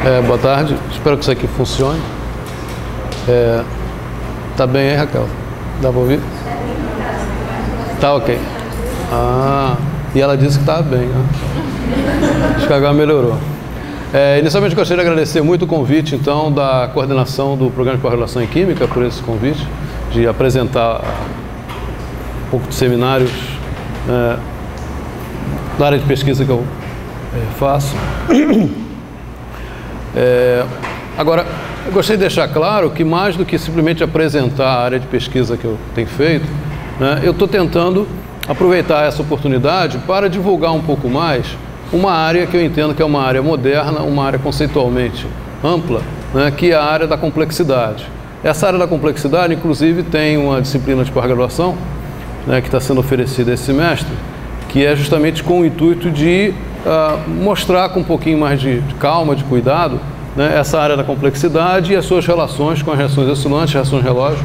Boa tarde, espero que isso aqui funcione. Tá bem aí, Raquel? Dá para ouvir? Tá ok. E ela disse que tá bem, né? Acho que agora melhorou. Inicialmente gostaria de agradecer muito o convite, então, da coordenação do Programa de Pós-Graduação em Química, por esse convite, de apresentar um pouco de seminários da área de pesquisa que eu faço. Agora, eu gostaria de deixar claro que mais do que simplesmente apresentar a área de pesquisa que eu tenho feito, né, eu estou tentando aproveitar essa oportunidade para divulgar um pouco mais uma área que eu entendo que é uma área moderna, uma área conceitualmente ampla, né, que é a área da complexidade. Essa área da complexidade, inclusive, tem uma disciplina de pós-graduação, né, que está sendo oferecida esse semestre, que é justamente com o intuito de mostrar com um pouquinho mais de calma, de cuidado, né, essa área da complexidade e as suas relações com as reações oscilantes, reações relógio.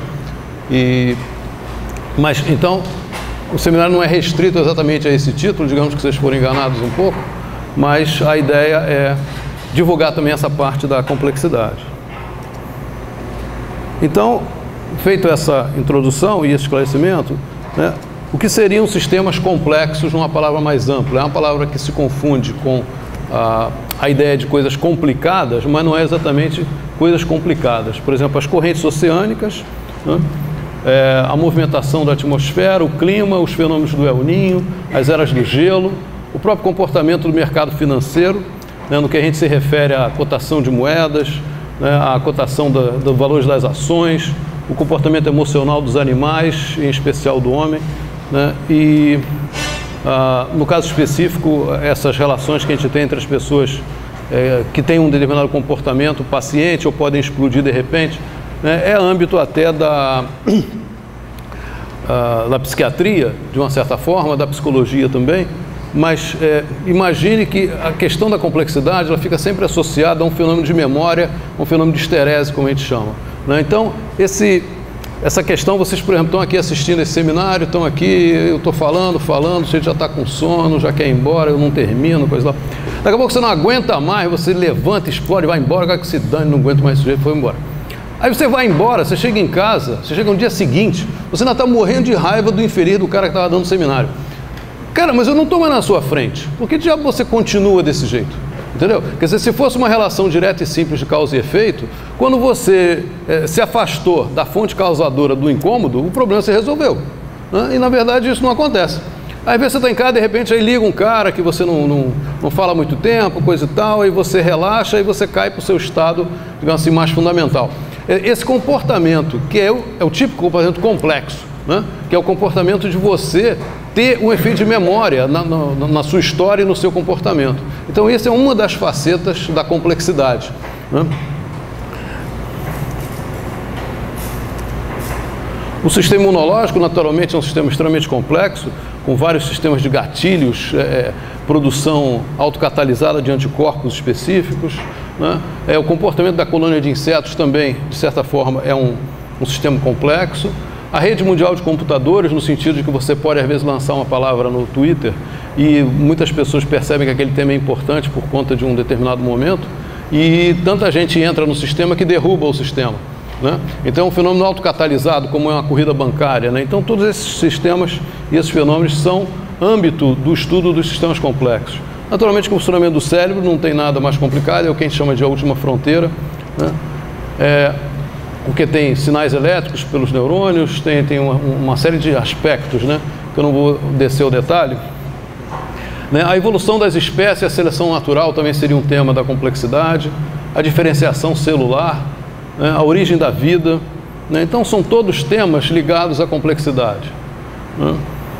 Mas, então, o seminário não é restrito exatamente a esse título, digamos que vocês foram enganados um pouco, mas a ideia é divulgar também essa parte da complexidade. Então, feito essa introdução e esse esclarecimento, né, o que seriam sistemas complexos numa palavra mais ampla? É uma palavra que se confunde com a ideia de coisas complicadas, mas não é exatamente coisas complicadas. Por exemplo, as correntes oceânicas, né, a movimentação da atmosfera, o clima, os fenômenos do El Niño, as eras do gelo, o próprio comportamento do mercado financeiro, né, no que a gente se refere à cotação de moedas, né, à cotação dos valores das ações, o comportamento emocional dos animais, em especial do homem, né, e no caso específico, essas relações que a gente tem entre as pessoas que têm um determinado comportamento paciente ou podem explodir de repente, né, é âmbito até da psiquiatria, de uma certa forma, da psicologia também, mas imagine que a questão da complexidade ela fica sempre associada a um fenômeno de memória, um fenômeno de esterese, como a gente chama, né? Então, essa questão, vocês, por exemplo, estão aqui assistindo esse seminário, estão aqui, eu estou falando, você já está com sono, já quer ir embora, eu não termino, coisa lá. Daqui a pouco você não aguenta mais, você levanta, explode, vai embora, cara que se dane, não aguento mais esse jeito, foi embora. Aí você vai embora, você chega em casa, você chega no dia seguinte, você ainda está morrendo de raiva do infeliz do cara que estava dando o seminário. Cara, mas eu não estou mais na sua frente, por que diabo você continua desse jeito? Entendeu? Quer dizer, se fosse uma relação direta e simples de causa e efeito, quando você se afastou da fonte causadora do incômodo, o problema se resolveu, né? E na verdade isso não acontece. Às vezes você está em casa, de repente aí liga um cara que você não fala há muito tempo, coisa e tal, aí você relaxa e você cai para o seu estado, digamos assim, mais fundamental. Esse comportamento, que é o típico comportamento complexo, né? Que é o comportamento de você ter um efeito de memória na sua história e no seu comportamento. Então, essa é uma das facetas da complexidade, né? O sistema imunológico, naturalmente, é um sistema extremamente complexo, com vários sistemas de gatilhos, produção autocatalisada de anticorpos específicos, né? O comportamento da colônia de insetos também, de certa forma, é um sistema complexo. A rede mundial de computadores, no sentido de que você pode, às vezes, lançar uma palavra no Twitter e muitas pessoas percebem que aquele tema é importante por conta de um determinado momento e tanta gente entra no sistema que derruba o sistema, né? Então, é um fenômeno autocatalisado, como é uma corrida bancária, né? Então, todos esses sistemas e esses fenômenos são âmbito do estudo dos sistemas complexos. Naturalmente, o funcionamento do cérebro não tem nada mais complicado, é o que a gente chama de a última fronteira, né? Porque tem sinais elétricos pelos neurônios, tem uma série de aspectos, né, que eu não vou descer ao detalhe. Né? A evolução das espécies, a seleção natural também seria um tema da complexidade, a diferenciação celular, né, a origem da vida, né? Então são todos temas ligados à complexidade, né?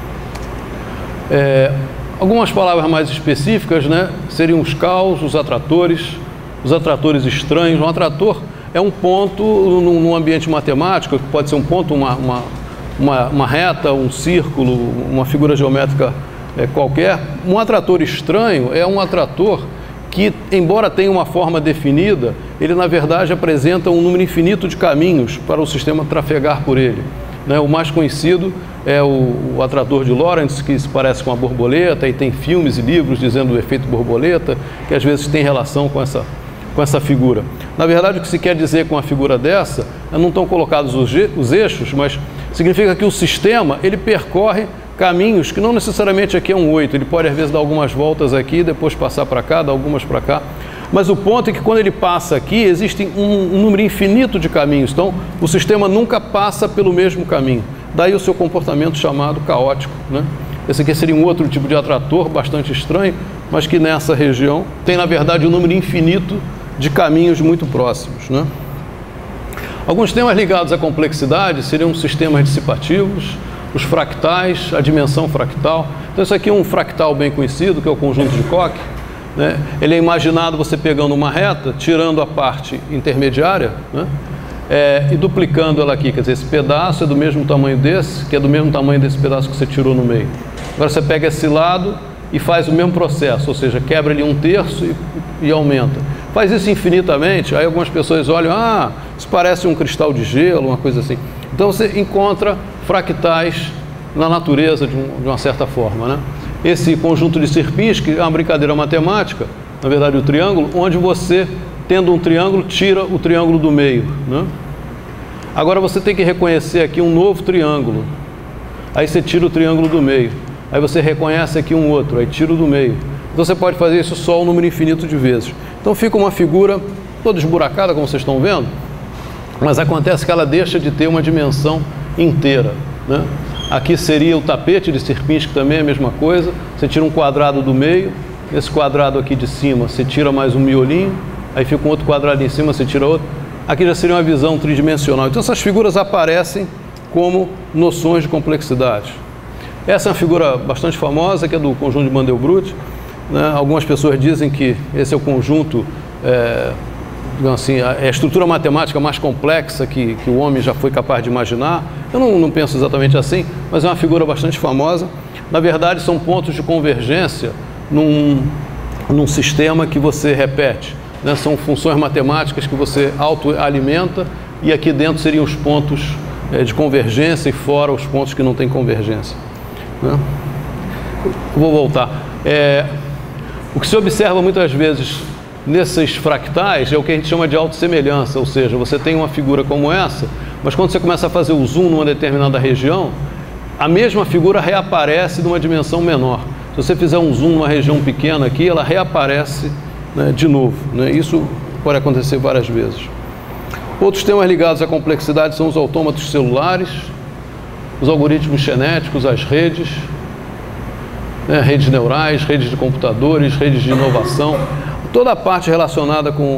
Algumas palavras mais específicas, né, seriam os caos, os atratores estranhos. Um atrator é um ponto num ambiente matemático, que pode ser um ponto, uma reta, um círculo, uma figura geométrica qualquer. Um atrator estranho é um atrator que, embora tenha uma forma definida, ele na verdade apresenta um número infinito de caminhos para o sistema trafegar por ele, né? O mais conhecido é o atrator de Lorentz, que se parece com a borboleta, e tem filmes e livros dizendo o efeito borboleta, que às vezes tem relação com essa com essa figura? Na verdade, o que se quer dizer com uma figura dessa, não estão colocados os eixos, mas significa que o sistema, ele percorre caminhos que não necessariamente aqui é um 8, ele pode às vezes dar algumas voltas aqui, depois passar para cá, dar algumas para cá. Mas o ponto é que quando ele passa aqui, existe um número infinito de caminhos. Então, o sistema nunca passa pelo mesmo caminho. Daí o seu comportamento chamado caótico, né? Esse aqui seria um outro tipo de atrator, bastante estranho, mas que nessa região tem, na verdade, um número infinito de caminhos muito próximos, né? Alguns temas ligados à complexidade seriam os sistemas dissipativos, os fractais, a dimensão fractal. Então, isso aqui é um fractal bem conhecido, que é o conjunto de Koch, né? Ele é imaginado você pegando uma reta, tirando a parte intermediária, né? E duplicando ela aqui. Quer dizer, esse pedaço é do mesmo tamanho desse, que é do mesmo tamanho desse pedaço que você tirou no meio. Agora você pega esse lado e faz o mesmo processo, ou seja, quebra ele 1/3 e aumenta. Faz isso infinitamente, aí algumas pessoas olham, isso parece um cristal de gelo, uma coisa assim. Então você encontra fractais na natureza de uma certa forma, né? Esse conjunto de Sierpinski é uma brincadeira matemática, na verdade o triângulo, onde você, tendo um triângulo, tira o triângulo do meio, né? Agora você tem que reconhecer aqui um novo triângulo, aí você tira o triângulo do meio, aí você reconhece aqui um outro, aí tira o do meio. Então você pode fazer isso só um número infinito de vezes. Então fica uma figura toda esburacada, como vocês estão vendo, mas acontece que ela deixa de ter uma dimensão inteira, né? Aqui seria o tapete de Sierpinski, também é a mesma coisa. Você tira um quadrado do meio, esse quadrado aqui de cima você tira mais um miolinho, aí fica um outro quadrado em cima, você tira outro. Aqui já seria uma visão tridimensional. Então essas figuras aparecem como noções de complexidade. Essa é uma figura bastante famosa, que é do conjunto de Mandelbrot, né? Algumas pessoas dizem que esse é o conjunto, digamos assim, é a estrutura matemática mais complexa que o homem já foi capaz de imaginar. Eu não penso exatamente assim, mas é uma figura bastante famosa. Na verdade, são pontos de convergência num sistema que você repete, né? São funções matemáticas que você autoalimenta, e aqui dentro seriam os pontos de convergência e fora os pontos que não têm convergência, né? Vou voltar. O que se observa muitas vezes nesses fractais é o que a gente chama de autossemelhança, ou seja, você tem uma figura como essa, mas quando você começa a fazer o zoom numa determinada região, a mesma figura reaparece numa dimensão menor. Se você fizer um zoom numa região pequena aqui, ela reaparece, né, de novo, né? Isso pode acontecer várias vezes. Outros temas ligados à complexidade são os autômatos celulares, os algoritmos genéticos, as redes, né, redes neurais, redes de computadores, redes de inovação. Toda a parte relacionada com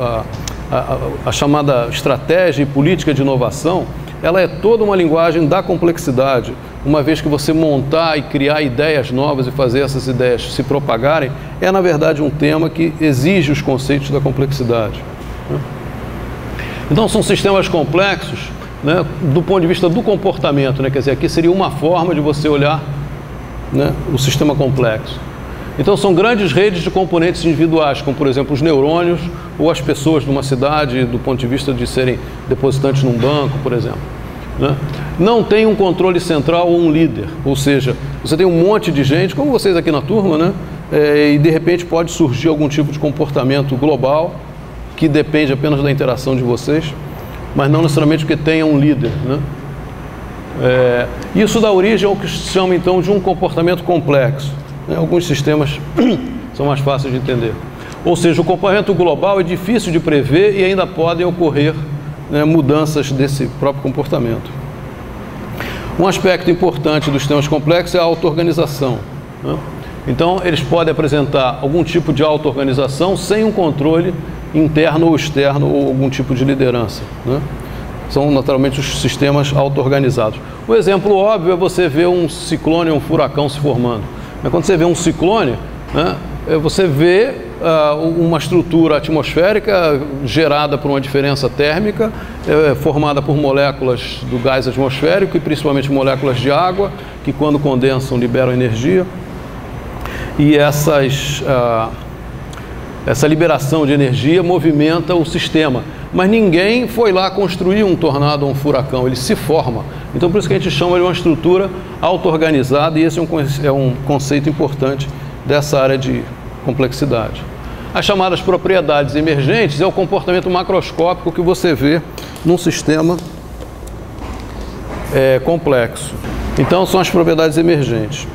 a chamada estratégia e política de inovação, ela é toda uma linguagem da complexidade. Uma vez que você montar e criar ideias novas e fazer essas ideias se propagarem, é na verdade um tema que exige os conceitos da complexidade, né? Então são sistemas complexos, né, do ponto de vista do comportamento, né? Quer dizer, aqui seria uma forma de você olhar, né, o sistema complexo. Então são grandes redes de componentes individuais, como por exemplo os neurônios ou as pessoas de uma cidade, do ponto de vista de serem depositantes num banco, por exemplo, né? Não tem um controle central ou um líder, ou seja, você tem um monte de gente, como vocês aqui na turma, né? E de repente pode surgir algum tipo de comportamento global que depende apenas da interação de vocês, mas não necessariamente porque tenha um líder, né? Isso dá origem ao que se chama então de um comportamento complexo. Alguns sistemas são mais fáceis de entender. Ou seja, o comportamento global é difícil de prever e ainda podem ocorrer, né, mudanças desse próprio comportamento. Um aspecto importante dos sistemas complexos é a auto-organização, né? Então, eles podem apresentar algum tipo de auto-organização sem um controle interno ou externo ou algum tipo de liderança, né? São naturalmente os sistemas auto-organizados. Um exemplo óbvio é você ver um ciclone ou um furacão se formando. Quando você vê um ciclone, né, você vê uma estrutura atmosférica gerada por uma diferença térmica, formada por moléculas do gás atmosférico e principalmente moléculas de água, que quando condensam liberam energia. E essa liberação de energia movimenta o sistema. Mas ninguém foi lá construir um tornado ou um furacão, ele se forma. Então por isso que a gente chama de uma estrutura auto-organizada, e esse é um conceito importante dessa área de complexidade. As chamadas propriedades emergentes é o comportamento macroscópico que você vê num sistema complexo. Então, são as propriedades emergentes.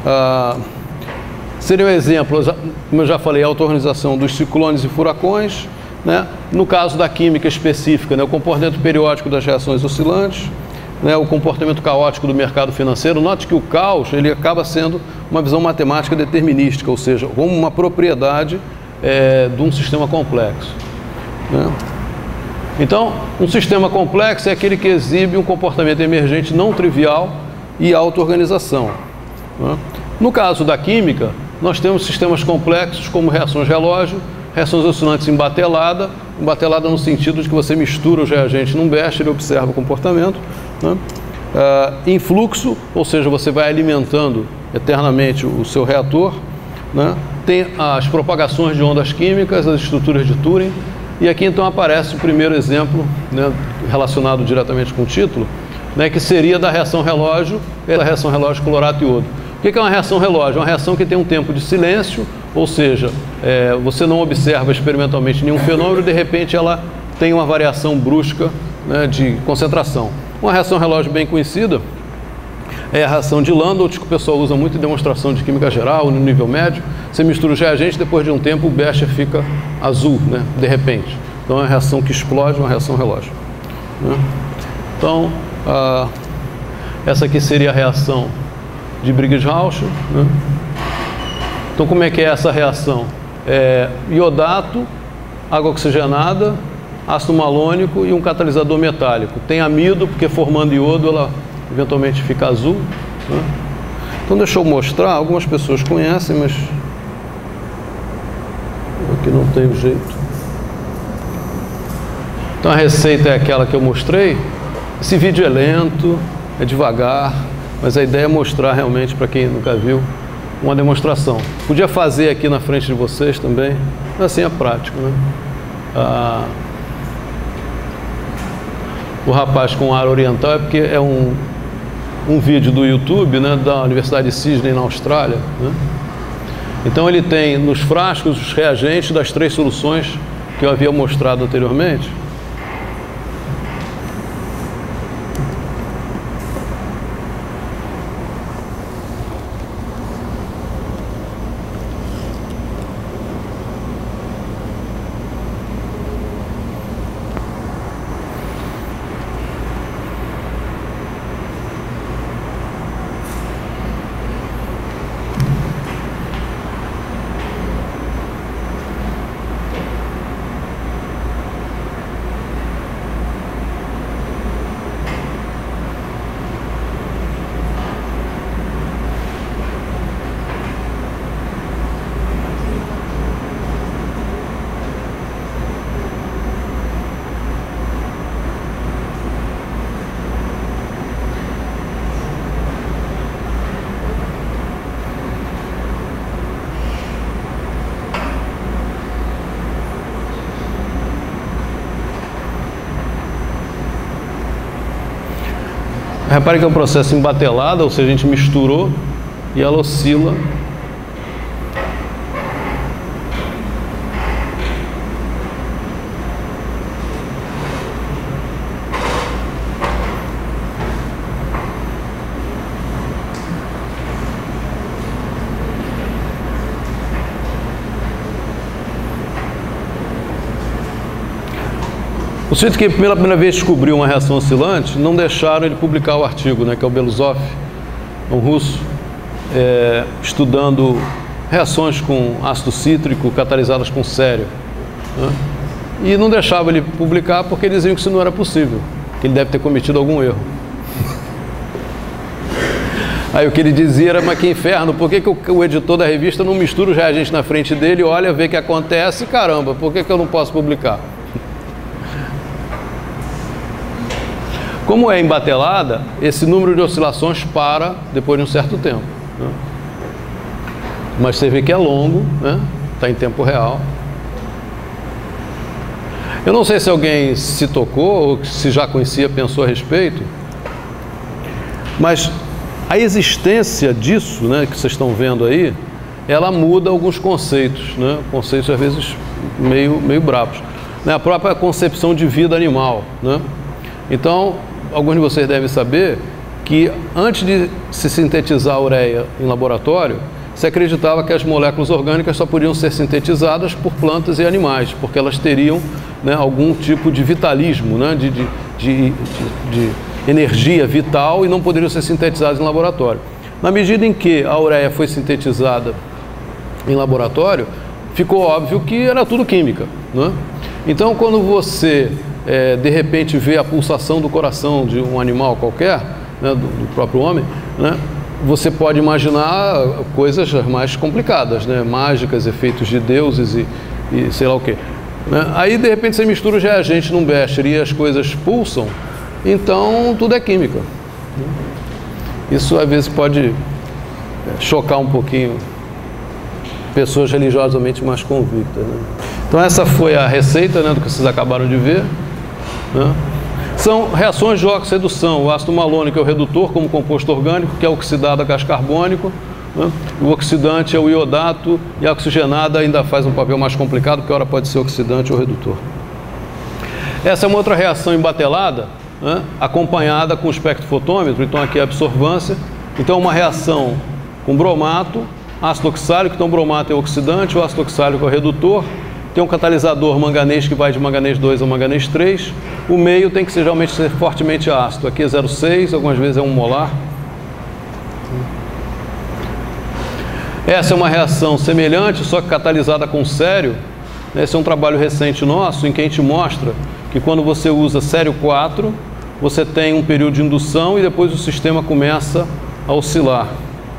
Seriam exemplos, como eu já falei, a auto-organização dos ciclones e furacões, né? No caso da química específica, né? O comportamento periódico das reações oscilantes, né? O comportamento caótico do mercado financeiro. Note que o caos ele acaba sendo uma visão matemática determinística, ou seja, como uma propriedade de um sistema complexo, né? Então, um sistema complexo é aquele que exibe um comportamento emergente não trivial e auto-organização, né? No caso da química, nós temos sistemas complexos como reações relógio, reações oscilantes em batelada no sentido de que você mistura os reagentes num becher e observa o comportamento, né? Em fluxo, ou seja, você vai alimentando eternamente o seu reator, né? Tem as propagações de ondas químicas, as estruturas de Turing, e aqui então aparece o primeiro exemplo, né, relacionado diretamente com o título, né, que seria da reação relógio, da reação relógio clorato iodo. O que é uma reação relógio? É uma reação que tem um tempo de silêncio, ou seja, você não observa experimentalmente nenhum fenômeno e de repente ela tem uma variação brusca, né, de concentração. Uma reação relógio bem conhecida é a reação de Landolt, que o pessoal usa muito em demonstração de química geral, no nível médio. Você mistura os reagentes, depois de um tempo o becher fica azul, né, de repente. Então é uma reação que explode, uma reação relógio, né? Então, essa aqui seria a reação de Briggs-Rausch, né? Então, como é que é essa reação? Iodato, água oxigenada, ácido malônico e um catalisador metálico. Tem amido, porque formando iodo ela eventualmente fica azul, né? Então, deixa eu mostrar. Algumas pessoas conhecem, mas aqui não tem jeito. Então, a receita é aquela que eu mostrei. Esse vídeo é lento, é devagar, mas a ideia é mostrar realmente, para quem nunca viu, uma demonstração. Podia fazer aqui na frente de vocês também, mas assim é prático, né? O rapaz com ar oriental é porque é um vídeo do YouTube, né, da Universidade de Sydney, na Austrália, né? Então ele tem nos frascos os reagentes das 3 soluções que eu havia mostrado anteriormente. Repare que é um processo em batelada, ou seja, a gente misturou e ela oscila. O sujeito que pela primeira vez descobriu uma reação oscilante, não deixaram ele publicar o artigo, né, que é o Beluzov, um russo, estudando reações com ácido cítrico catalisadas com sério, né? E não deixavam ele publicar porque eles diziam que isso não era possível, que ele deve ter cometido algum erro. Aí o que ele dizia era, mas que inferno, por que o editor da revista não mistura os reagentes na frente dele, olha, vê o que acontece, caramba, por que eu não posso publicar? Como é embatelada, esse número de oscilações para depois de um certo tempo, né? Mas você vê que é longo, né? Está em tempo real. Eu não sei se alguém se tocou ou se já conhecia, pensou a respeito, mas a existência disso, né, que vocês estão vendo aí, ela muda alguns conceitos, né? Conceitos às vezes meio bravos. Né? A própria concepção de vida animal, né? Então, alguns de vocês devem saber que antes de se sintetizar a ureia em laboratório, se acreditava que as moléculas orgânicas só podiam ser sintetizadas por plantas e animais, porque elas teriam, né, algum tipo de vitalismo, né, de energia vital e não poderiam ser sintetizadas em laboratório. Na medida em que a ureia foi sintetizada em laboratório, ficou óbvio que era tudo química, né? Então, quando você, de repente, vê a pulsação do coração de um animal qualquer, né, do próprio homem, né, você pode imaginar coisas mais complicadas, né, mágicas, efeitos de deuses e sei lá o quê. Né? Aí, de repente, você mistura os reagentes num becher e as coisas pulsam, então tudo é química. Isso, às vezes, pode chocar um pouquinho pessoas religiosamente mais convictas, né? Então, essa foi a receita, né, do que vocês acabaram de ver, né? São reações de oxo-redução. O ácido malônico é o redutor como composto orgânico, que é oxidado a gás carbônico, né? O oxidante é o iodato e a oxigenada ainda faz um papel mais complicado, porque ora pode ser oxidante ou redutor. Essa é uma outra reação embatelada, né, acompanhada com o espectrofotômetro. Então, aqui é a absorvância. Então, uma reação com bromato, ácido oxálico. Então, o bromato é o oxidante, o ácido oxálico é o redutor. Tem um catalisador manganês que vai de manganês 2 a manganês 3. O meio tem que ser, geralmente ser fortemente ácido. Aqui é 0,6, algumas vezes é 1 molar. Essa é uma reação semelhante, só que catalisada com sério. Esse é um trabalho recente nosso, em que a gente mostra que quando você usa sério 4, você tem um período de indução e depois o sistema começa a oscilar.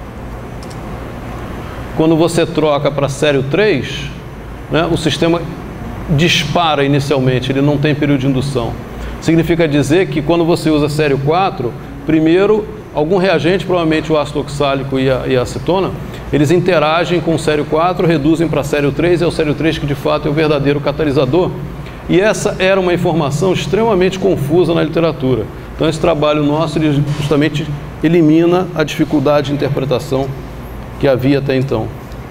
Quando você troca para sério 3, né, o sistema dispara inicialmente, ele não tem período de indução. Significa dizer que quando você usa sério 4, primeiro, algum reagente, provavelmente o ácido oxálico e a acetona, eles interagem com o sério 4, reduzem para sério 3, é o sério 3 que de fato é o verdadeiro catalisador. E essa era uma informação extremamente confusa na literatura. Então, esse trabalho nosso, ele justamente elimina a dificuldade de interpretação que havia até então.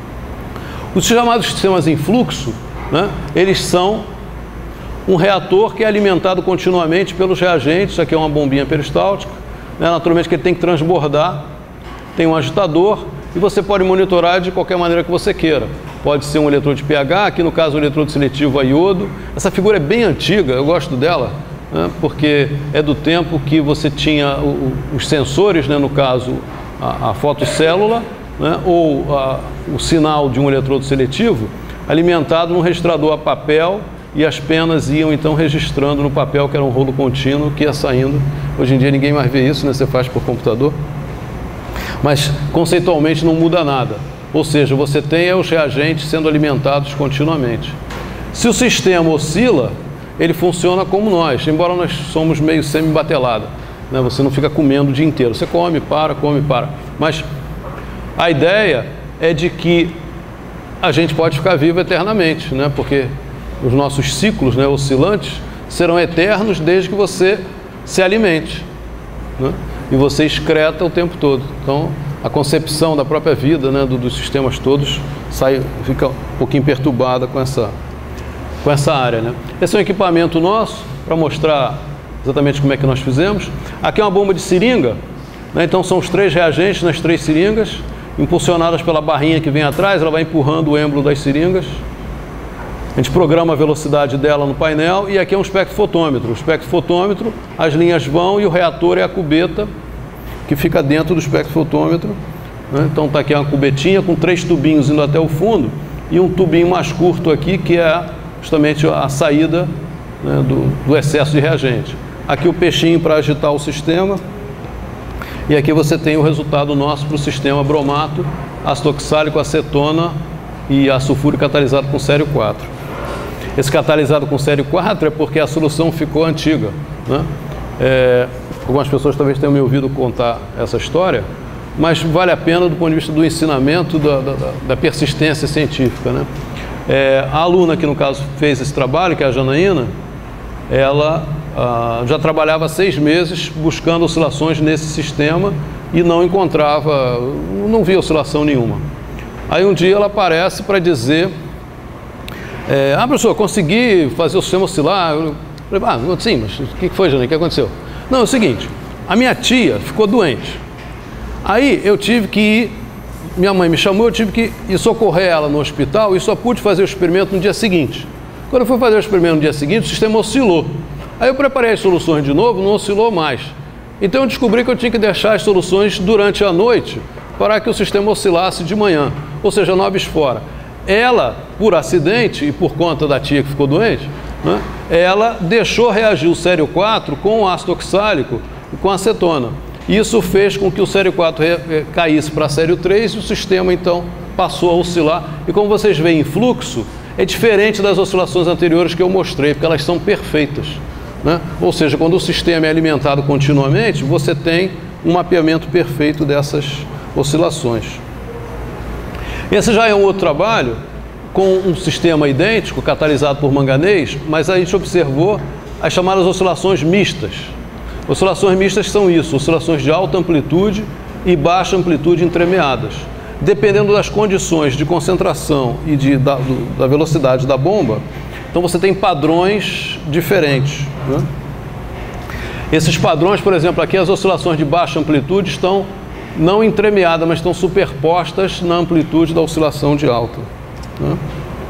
Os chamados sistemas em fluxo, né, eles são um reator que é alimentado continuamente pelos reagentes. Isso aqui é uma bombinha peristáltica, né, naturalmente que ele tem que transbordar, tem um agitador e você pode monitorar de qualquer maneira que você queira. Pode ser um eletrodo de pH, aqui no caso o eletrodo seletivo a iodo. Essa figura é bem antiga, eu gosto dela, né, porque é do tempo que você tinha os sensores, né, no caso a fotocélula, né, ou o sinal de um eletrodo seletivo alimentado num registrador a papel, e as penas iam então registrando no papel, que era um rolo contínuo que ia saindo. Hoje em dia ninguém mais vê isso, né, você faz por computador, mas conceitualmente não muda nada. Ou seja, você tem os reagentes sendo alimentados continuamente. Se o sistema oscila, ele funciona como nós, embora nós somos meio semi-batelada, né? Você não fica comendo o dia inteiro, você come, para. Mas a ideia é de que a gente pode ficar vivo eternamente, né? Porque os nossos ciclos, né, oscilantes serão eternos desde que você se alimente, né? E você excreta o tempo todo. Então, a concepção da própria vida, né, dos sistemas todos fica um pouquinho perturbada com essa área, né? Esse é um equipamento nosso para mostrar exatamente como é que nós fizemos. Aqui é uma bomba de seringa, né? Então são os 3 reagentes nas 3 seringas, impulsionadas pela barrinha que vem atrás, ela vai empurrando o êmbolo das seringas. A gente programa a velocidade dela no painel e aqui é um espectrofotômetro. O espectrofotômetro, as linhas vão e o reator é a cubeta que fica dentro do espectrofotômetro, né? Então está aqui uma cubetinha com 3 tubinhos indo até o fundo e um tubinho mais curto aqui que é justamente a saída, né, do excesso de reagente. Aqui o peixinho para agitar o sistema e aqui você tem o resultado nosso para o sistema bromato, ácido oxálico, acetona e ácido sulfúrico catalisado com sério 4. Esse catalisado com sério 4 é porque a solução ficou antiga, né? Algumas pessoas talvez tenham me ouvido contar essa história, mas vale a pena do ponto de vista do ensinamento, da persistência científica, né? A aluna que no caso fez esse trabalho, que é a Janaína, ela já trabalhava há 6 meses buscando oscilações nesse sistema e não encontrava, não via oscilação nenhuma. Aí um dia ela aparece para dizer, professor, consegui fazer o sistema oscilar. Eu falei, sim, mas o que foi, Janine? O que aconteceu? Não, é o seguinte, a minha tia ficou doente. Aí eu tive que ir, minha mãe me chamou, eu tive que ir socorrer ela no hospital e só pude fazer o experimento no dia seguinte. Quando eu fui fazer o experimento no dia seguinte, o sistema oscilou. Aí eu preparei as soluções de novo, não oscilou mais. Então eu descobri que eu tinha que deixar as soluções durante a noite para que o sistema oscilasse de manhã, ou seja, 9 fora. Ela, por acidente e por conta da tia que ficou doente, né, ela deixou reagir o sério 4 com o ácido oxálico e com acetona. Isso fez com que o sério 4 caísse para sério 3 e o sistema então passou a oscilar. E como vocês veem em fluxo, é diferente das oscilações anteriores que eu mostrei, porque elas são perfeitas, né? Ou seja, quando o sistema é alimentado continuamente, você tem um mapeamento perfeito dessas oscilações. Esse já é um outro trabalho com um sistema idêntico, catalisado por manganês, mas a gente observou as chamadas oscilações mistas. Oscilações mistas são isso, oscilações de alta amplitude e baixa amplitude entremeadas. Dependendo das condições de concentração e da velocidade da bomba, então você tem padrões diferentes, né? Esses padrões, por exemplo, aqui as oscilações de baixa amplitude estão não entremeadas, mas estão superpostas na amplitude da oscilação de alta, né?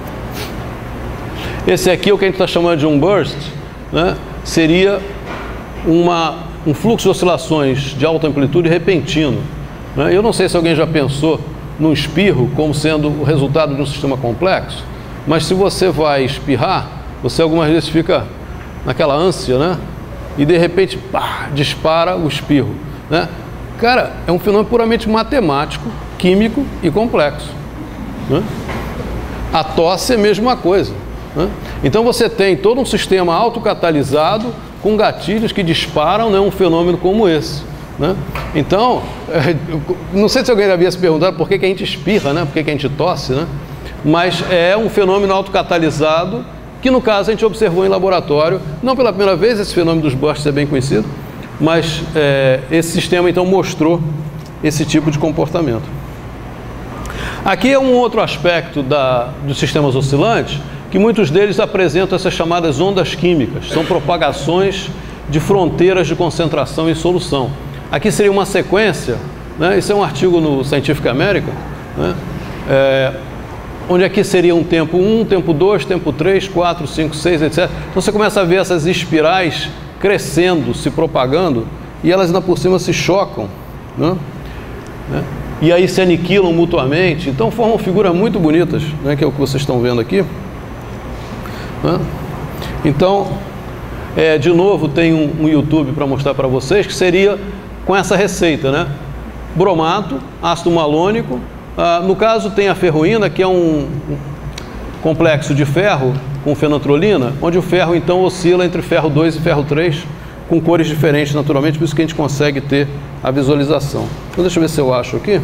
Esse aqui, o que a gente está chamando de um burst, né, seria um fluxo de oscilações de alta amplitude repentino, né? Eu não sei se alguém já pensou num espirro como sendo o resultado de um sistema complexo, mas se você vai espirrar, você algumas vezes fica naquela ânsia, né? E de repente, pá, dispara o espirro, né? Cara, é um fenômeno puramente matemático, químico e complexo, né? A tosse é a mesma coisa, né? Então você tem todo um sistema autocatalisado com gatilhos que disparam, né, um fenômeno como esse, né? Então, não sei se alguém já havia se perguntado por que a gente espirra, né? Por que a gente tosse, né? Mas é um fenômeno autocatalisado que, no caso, a gente observou em laboratório. Não pela primeira vez, esse fenômeno dos bursts é bem conhecido, mas esse sistema, então, mostrou esse tipo de comportamento. Aqui é um outro aspecto dos sistemas oscilantes, que muitos deles apresentam essas chamadas ondas químicas. São propagações de fronteiras de concentração e solução. Aqui seria uma sequência, né? Isso é um artigo no Scientific American, né? Onde aqui seria um tempo 1, tempo 2, tempo 3, 4, 5, 6, etc. Então você começa a ver essas espirais crescendo, se propagando, e elas ainda por cima se chocam, né? E aí se aniquilam mutuamente. Então formam figuras muito bonitas, né? Que é o que vocês estão vendo aqui, né? Então, de novo, tem um YouTube para mostrar para vocês, que seria com essa receita, né? Bromato, ácido malônico. No caso tem a ferroína, que é um complexo de ferro com fenotrolina, onde o ferro então oscila entre ferro 2 e ferro 3, com cores diferentes naturalmente, por isso que a gente consegue ter a visualização. Então deixa eu ver se eu acho aqui.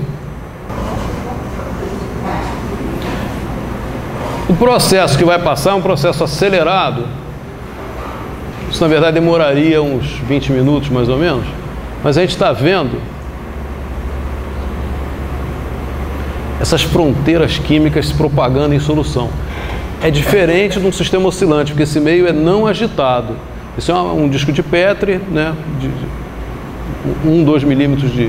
O processo que vai passar é um processo acelerado. Isso na verdade demoraria uns 20 minutos mais ou menos, mas a gente está vendo essas fronteiras químicas se propagando em solução. É diferente de um sistema oscilante, porque esse meio é não agitado. Isso é um disco de Petri, né, de 1, 2 milímetros de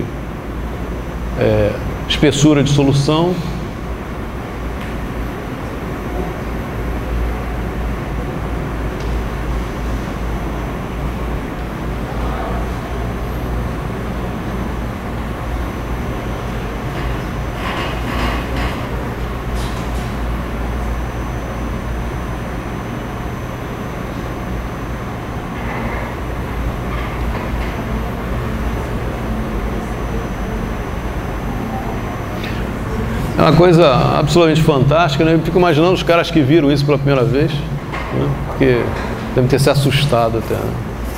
espessura de solução. É uma coisa absolutamente fantástica, né? Eu fico imaginando os caras que viram isso pela primeira vez, né? Porque devem ter se assustado até, né?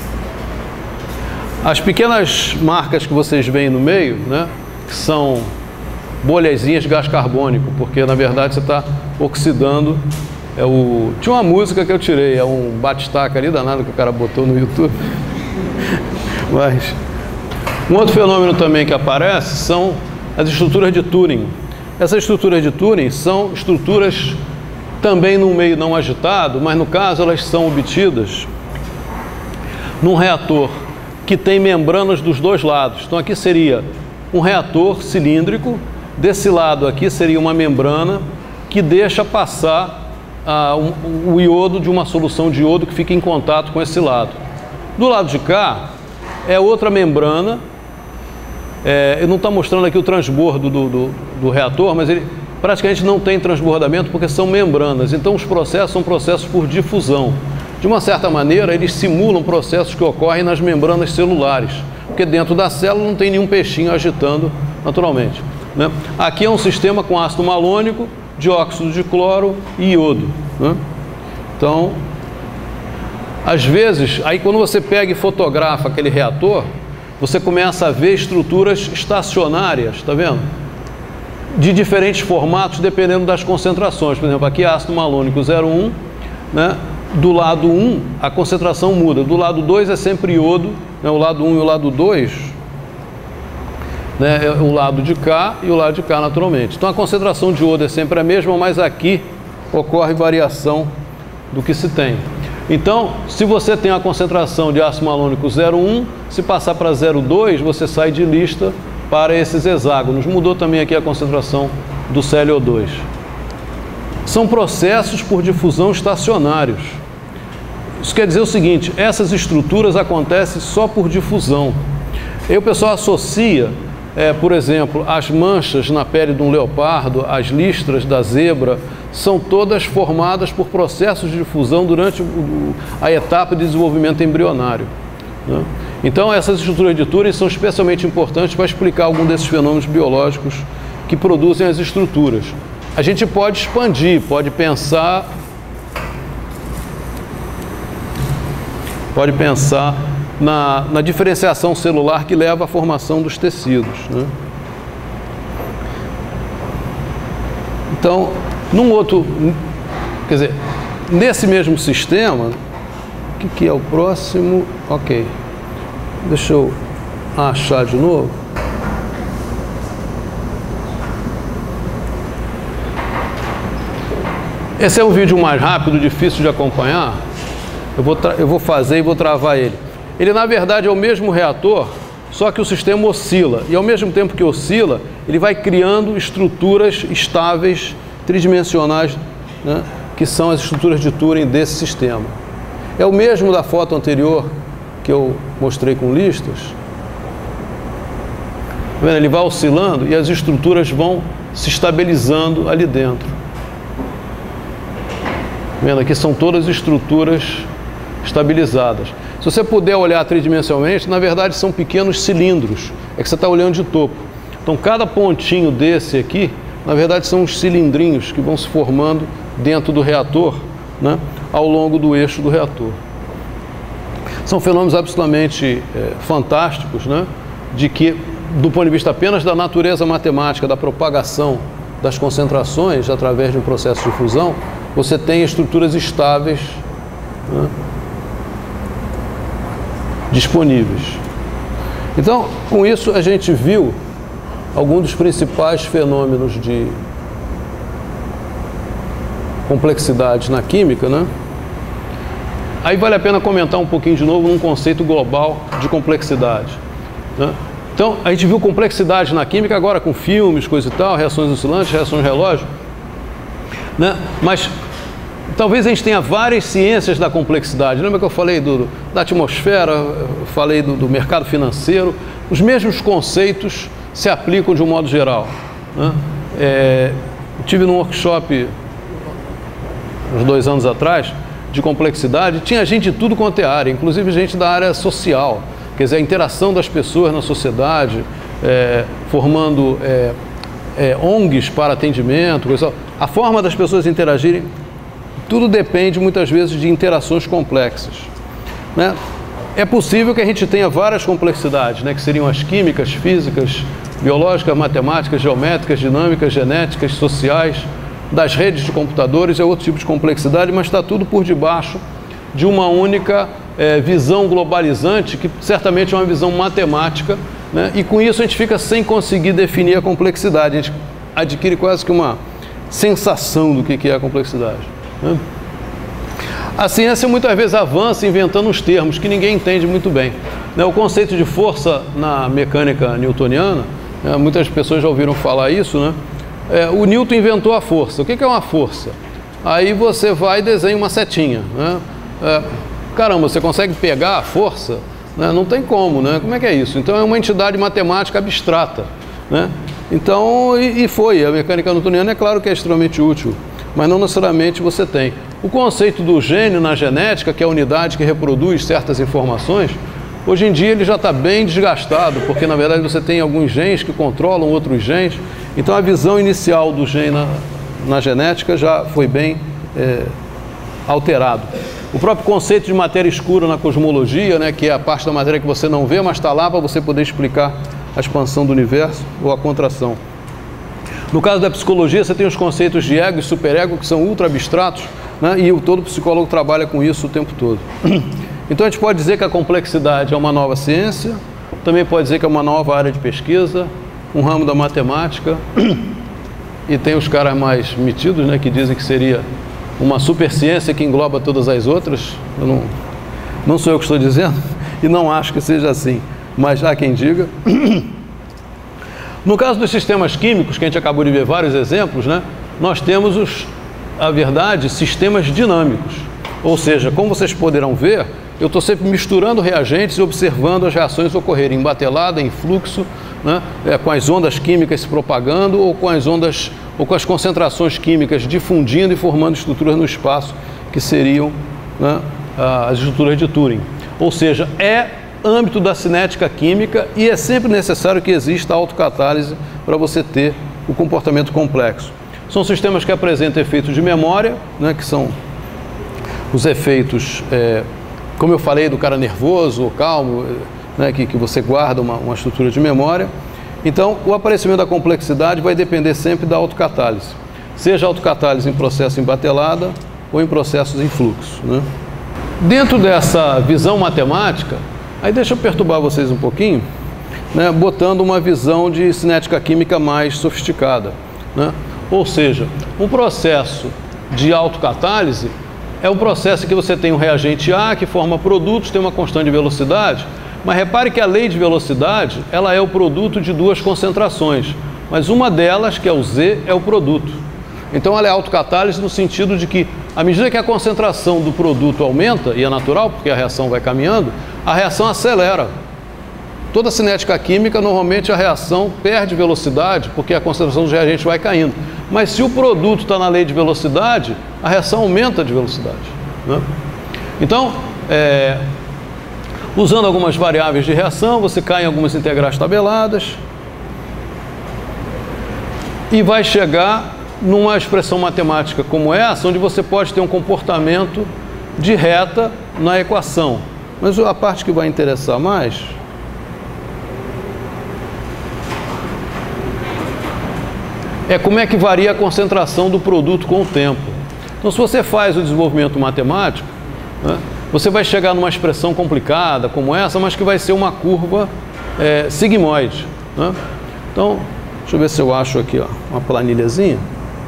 As pequenas marcas que vocês veem no meio, né, que são bolhazinhas de gás carbônico, porque na verdade você está oxidando. Tinha uma música que eu tirei, é um batistaca ali danado que o cara botou no YouTube. Mas um outro fenômeno também que aparece são as estruturas de Turing. Essas estruturas de Turing são estruturas também num meio não agitado, mas no caso elas são obtidas num reator que tem membranas dos dois lados. Então aqui seria um reator cilíndrico, desse lado aqui seria uma membrana que deixa passar o iodo de uma solução de iodo que fica em contato com esse lado. Do lado de cá é outra membrana. Eu não estou mostrando aqui o transbordo do reator, mas ele praticamente não tem transbordamento porque são membranas. Então os processos são processos por difusão. De uma certa maneira, eles simulam processos que ocorrem nas membranas celulares, porque dentro da célula não tem nenhum peixinho agitando naturalmente, né? Aqui é um sistema com ácido malônico, dióxido de cloro e iodo, né? Então, às vezes, aí quando você pega e fotografa aquele reator, você começa a ver estruturas estacionárias, tá vendo? De diferentes formatos, dependendo das concentrações. Por exemplo, aqui ácido malônico 0,1, né? Do lado 1, a concentração muda. Do lado 2 é sempre iodo, né? O lado 1 e o lado 2, né? É o lado de cá e o lado de cá, naturalmente. Então a concentração de iodo é sempre a mesma, mas aqui ocorre variação do que se tem. Então, se você tem a concentração de ácido malônico 0,1, se passar para 0,2, você sai de lista para esses hexágonos. Mudou também aqui a concentração do ClO2. São processos por difusão estacionários. Isso quer dizer o seguinte, essas estruturas acontecem só por difusão. Aí o pessoal associa, por exemplo, as manchas na pele de um leopardo, as listras da zebra, são todas formadas por processos de difusão durante a etapa de desenvolvimento embrionário, né? Então essas estruturas de Turing são especialmente importantes para explicar algum desses fenômenos biológicos que produzem as estruturas. A gente pode expandir, pode pensar na diferenciação celular que leva à formação dos tecidos, né? Então, nesse mesmo sistema, o que é o próximo? Ok, deixa eu achar de novo. Esse é um vídeo mais rápido, difícil de acompanhar. Eu vou fazer e vou travar ele. Ele, na verdade, é o mesmo reator, só que o sistema oscila. E, ao mesmo tempo que oscila, ele vai criando estruturas estáveis, tridimensionais, né, que são as estruturas de Turing desse sistema. É o mesmo da foto anterior que eu mostrei com listas. Tá vendo? Ele vai oscilando e as estruturas vão se estabilizando ali dentro. Tá vendo? Aqui são todas estruturas estabilizadas. Se você puder olhar tridimensionalmente, na verdade são pequenos cilindros. É que você está olhando de topo. Então cada pontinho desse aqui, na verdade são os cilindrinhos que vão se formando dentro do reator, né, ao longo do eixo do reator. São fenômenos absolutamente fantásticos, né, de que, do ponto de vista apenas da natureza matemática, da propagação das concentrações através de um processo de fusão, você tem estruturas estáveis, né, disponíveis. Então, com isso, a gente viu alguns dos principais fenômenos de complexidade na química, né? Aí vale a pena comentar um pouquinho de novo num conceito global de complexidade, né? Então, a gente viu complexidade na química agora com filmes, coisa e tal, reações oscilantes, reações de relógio, né? Mas talvez a gente tenha várias ciências da complexidade. Lembra que eu falei da atmosfera, falei do mercado financeiro? Os mesmos conceitos se aplicam de um modo geral, né? Eu tive num workshop, uns 2 anos atrás, de complexidade, tinha gente de tudo quanto é área, inclusive gente da área social, quer dizer, a interação das pessoas na sociedade, formando ONGs para atendimento, a forma das pessoas interagirem. Tudo depende, muitas vezes, de interações complexas, né? É possível que a gente tenha várias complexidades, né, que seriam as químicas, físicas, biológicas, matemáticas, geométricas, dinâmicas, genéticas, sociais, das redes de computadores, é outro tipo de complexidade, mas está tudo por debaixo de uma única visão globalizante, que certamente é uma visão matemática, né? E com isso a gente fica sem conseguir definir a complexidade. A gente adquire quase que uma sensação do que é a complexidade, né? A ciência muitas vezes avança inventando uns termos que ninguém entende muito bem, né? O conceito de força na mecânica newtoniana, né? Muitas pessoas já ouviram falar isso, né? O Newton inventou a força. O que é uma força? Aí você vai e desenha uma setinha, né? Caramba, você consegue pegar a força? Né? Não tem como, né? Como é que é isso? Então é uma entidade matemática abstrata, né? Então, a mecânica newtoniana é claro que é extremamente útil, mas não necessariamente você tem. O conceito do gene na genética, que é a unidade que reproduz certas informações, hoje em dia ele já está bem desgastado, porque na verdade você tem alguns genes que controlam outros genes. Então a visão inicial do gene na genética já foi bem alterado. O próprio conceito de matéria escura na cosmologia, né, que é a parte da matéria que você não vê, mas está lá para você poder explicar a expansão do universo ou a contração. No caso da psicologia, você tem os conceitos de ego e superego, que são ultra abstratos, né, e todo psicólogo trabalha com isso o tempo todo. Então a gente pode dizer que a complexidade é uma nova ciência, também pode dizer que é uma nova área de pesquisa, um ramo da matemática, e tem os caras mais metidos, né, que dizem que seria uma super ciência que engloba todas as outras. Não sou eu que estou dizendo, e não acho que seja assim, mas há quem diga. No caso dos sistemas químicos, que a gente acabou de ver vários exemplos, né, nós temos a verdade, sistemas dinâmicos. Ou seja, como vocês poderão ver, eu estou sempre misturando reagentes e observando as reações ocorrerem em batelada, em fluxo, né, com as ondas químicas se propagando ou com as concentrações químicas difundindo e formando estruturas no espaço, que seriam, né, as estruturas de Turing. Ou seja, é âmbito da cinética química e é sempre necessário que exista autocatálise para você ter o comportamento complexo. São sistemas que apresentam efeitos de memória, né, que são os efeitos, como eu falei, do cara nervoso ou calmo, né, que você guarda uma estrutura de memória. Então, o aparecimento da complexidade vai depender sempre da autocatálise, seja autocatálise em processo em batelada ou em processos em fluxo, né? Dentro dessa visão matemática, aí deixa eu perturbar vocês um pouquinho, né, botando uma visão de cinética química mais sofisticada, né? Ou seja, um processo de autocatálise é um processo em que você tem um reagente A que forma produtos, tem uma constante de velocidade, mas repare que a lei de velocidade, ela é o produto de duas concentrações, mas uma delas, que é o Z, é o produto. Então ela é autocatálise no sentido de que, à medida que a concentração do produto aumenta, e é natural porque a reação vai caminhando, a reação acelera. Toda cinética química, normalmente a reação perde velocidade porque a concentração do reagente vai caindo. Mas se o produto está na lei de velocidade, a reação aumenta de velocidade, né? Então, usando algumas variáveis de reação, você cai em algumas integrais tabeladas e vai chegar numa expressão matemática como essa, onde você pode ter um comportamento de reta na equação. Mas a parte que vai interessar mais é como é que varia a concentração do produto com o tempo. Então, se você faz o desenvolvimento matemático, né, você vai chegar numa expressão complicada como essa, mas que vai ser uma curva sigmoide, né? Então, deixa eu ver se eu acho aqui, ó, uma planilhazinha.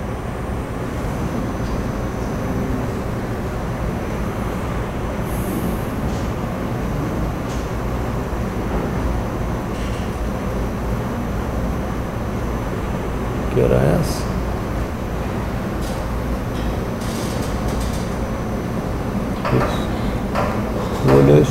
Que era essa? Isso. Folhas.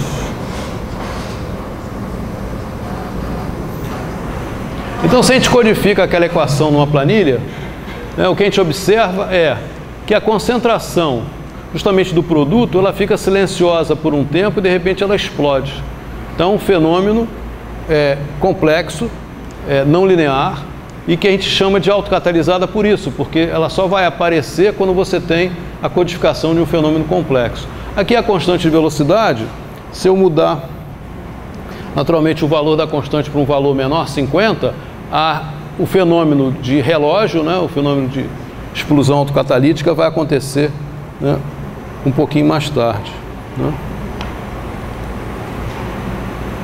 Então, se a gente codifica aquela equação numa planilha, né, o que a gente observa é que a concentração justamente do produto, ela fica silenciosa por um tempo e de repente ela explode. Então, um fenômeno complexo, não linear, e que a gente chama de autocatalisada por isso, porque ela só vai aparecer quando você tem a codificação de um fenômeno complexo. Aqui a constante de velocidade, se eu mudar naturalmente o valor da constante para um valor menor, 50, o fenômeno de relógio, né, o fenômeno de explosão autocatalítica vai acontecer, né, um pouquinho mais tarde, né?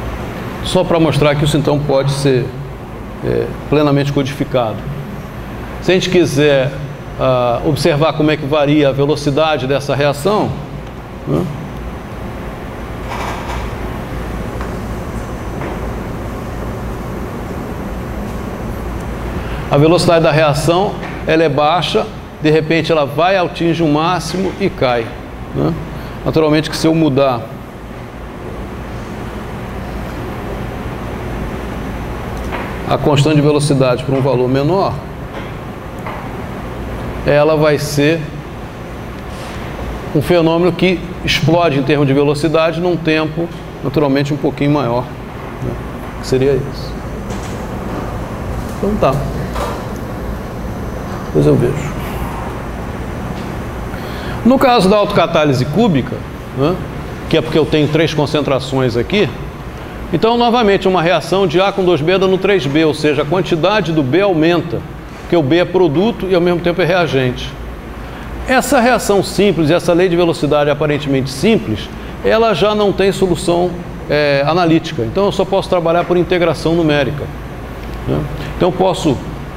Só para mostrar que isso então pode ser plenamente codificado. Se a gente quiser observar como é que varia a velocidade dessa reação, né? A velocidade da reação ela é baixa, de repente ela vai, atinge um máximo e cai, né? Naturalmente que se eu mudar a constante de velocidade para um valor menor, ela vai ser um fenômeno que explode em termos de velocidade num tempo naturalmente um pouquinho maior, né? Que seria isso. Então tá. Depois eu vejo. No caso da autocatálise cúbica, né, que é porque eu tenho 3 concentrações aqui, então novamente uma reação de A com 2B dando 3B, ou seja, a quantidade do B aumenta, porque o B é produto e ao mesmo tempo é reagente. Essa reação simples, essa lei de velocidade aparentemente simples, ela já não tem solução analítica, então eu só posso trabalhar por integração numérica, né? Então eu posso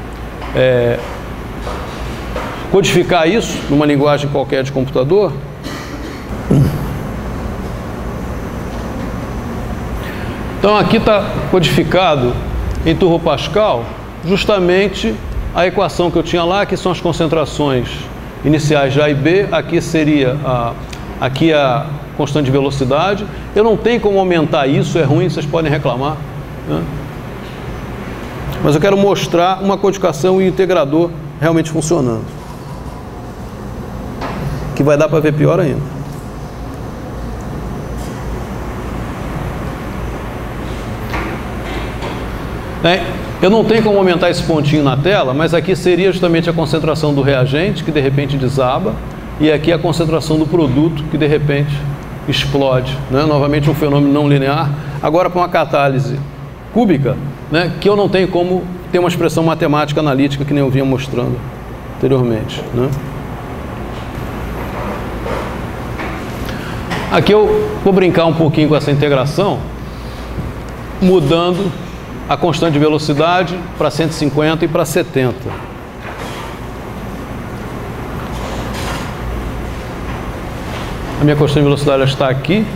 codificar isso numa linguagem qualquer de computador. Então aqui está codificado em Turbo Pascal justamente a equação que eu tinha lá, que são as concentrações iniciais de A e B. Aqui seria a constante de velocidade. Eu não tenho como aumentar isso, é ruim, vocês podem reclamar, né? Mas eu quero mostrar uma codificação e integrador realmente funcionando, que vai dar para ver pior ainda. Eu não tenho como aumentar esse pontinho na tela, mas aqui seria justamente a concentração do reagente, que de repente desaba, e aqui a concentração do produto, que de repente explode, né? Novamente um fenômeno não linear. Agora para uma catálise cúbica, né, que eu não tenho como ter uma expressão matemática analítica, que nem eu vinha mostrando anteriormente, né? Aqui eu vou brincar um pouquinho com essa integração, mudando a constante de velocidade para 150 e para 70. A minha constante de velocidade está aqui.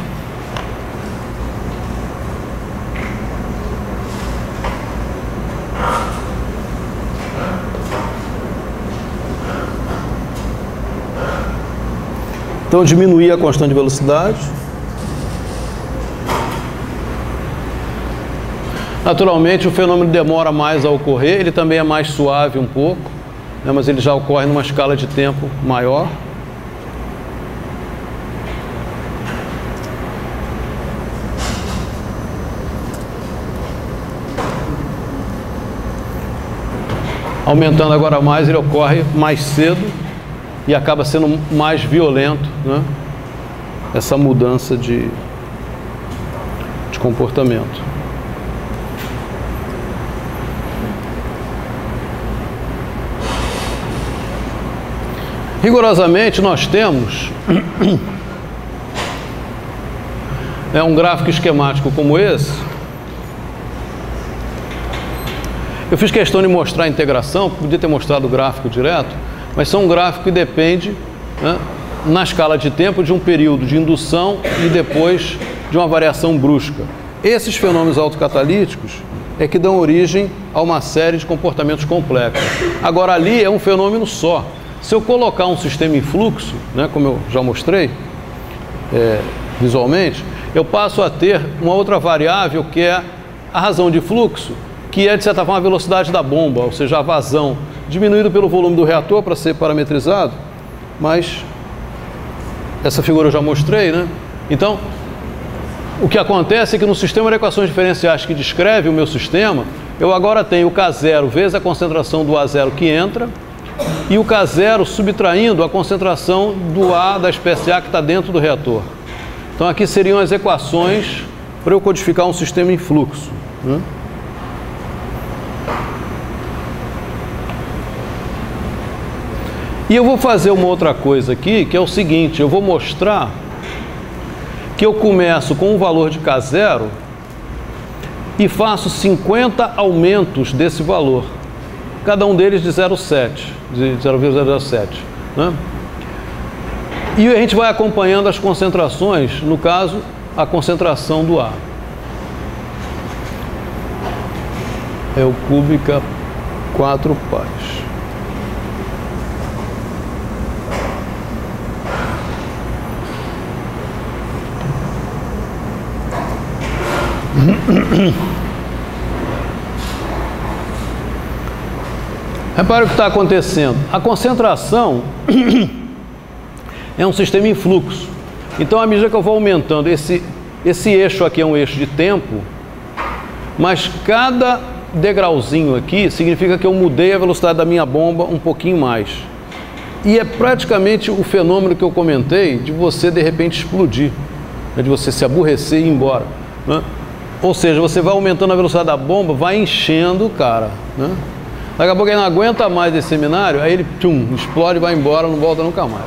Então, diminuir a constante de velocidade. Naturalmente, o fenômeno demora mais a ocorrer, ele também é mais suave um pouco, né, mas ele já ocorre numa escala de tempo maior. Aumentando agora mais, ele ocorre mais cedo e acaba sendo mais violento, né, essa mudança de comportamento. Rigorosamente, nós temos um gráfico esquemático como esse. Eu fiz questão de mostrar a integração, podia ter mostrado o gráfico direto, mas são um gráfico que depende, né, na escala de tempo, de um período de indução e depois de uma variação brusca. Esses fenômenos autocatalíticos é que dão origem a uma série de comportamentos complexos. Agora, ali é um fenômeno só. Se eu colocar um sistema em fluxo, né, como eu já mostrei visualmente, eu passo a ter uma outra variável que é a razão de fluxo, que é, de certa forma, a velocidade da bomba, ou seja, a vazão, diminuído pelo volume do reator para ser parametrizado, mas essa figura eu já mostrei, né? Então, o que acontece é que no sistema de equações diferenciais que descreve o meu sistema, eu agora tenho o K0 vezes a concentração do A0 que entra, e o K0 subtraindo a concentração do A da espécie A que está dentro do reator. Então aqui seriam as equações para eu codificar um sistema em fluxo, né? E eu vou fazer uma outra coisa aqui, que é o seguinte: eu vou mostrar que eu começo com um valor de K0 e faço 50 aumentos desse valor. cada um deles de 0,7, de 0,07, né? E a gente vai acompanhando as concentrações, no caso, a concentração do ar. É o cúbica 4 pares. Repare o que está acontecendo. A concentração é um sistema em fluxo. Então, à medida que eu vou aumentando, esse eixo aqui é um eixo de tempo, mas cada degrauzinho aqui significa que eu mudei a velocidade da minha bomba um pouquinho mais. E é praticamente o fenômeno que eu comentei de você, de repente, explodir, né? De você se aborrecer e ir embora, né? Ou seja, você vai aumentando a velocidade da bomba, vai enchendo o cara, né? Daqui a pouco ele não aguenta mais esse seminário, aí ele explode, vai embora, não volta nunca mais.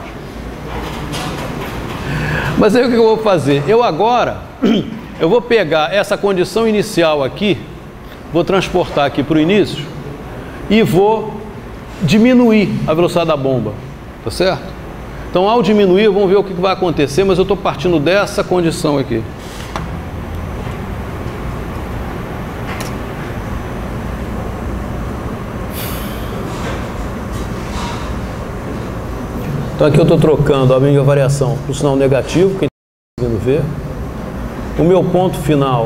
Mas aí o que eu vou fazer? Eu agora, eu vou pegar essa condição inicial aqui, vou transportar aqui para o início e vou diminuir a velocidade da bomba, tá certo? Então, ao diminuir, vamos ver o que vai acontecer, mas eu estou partindo dessa condição aqui. Então aqui eu estou trocando a minha variação para o sinal negativo, que a gente está conseguindo ver. O meu ponto final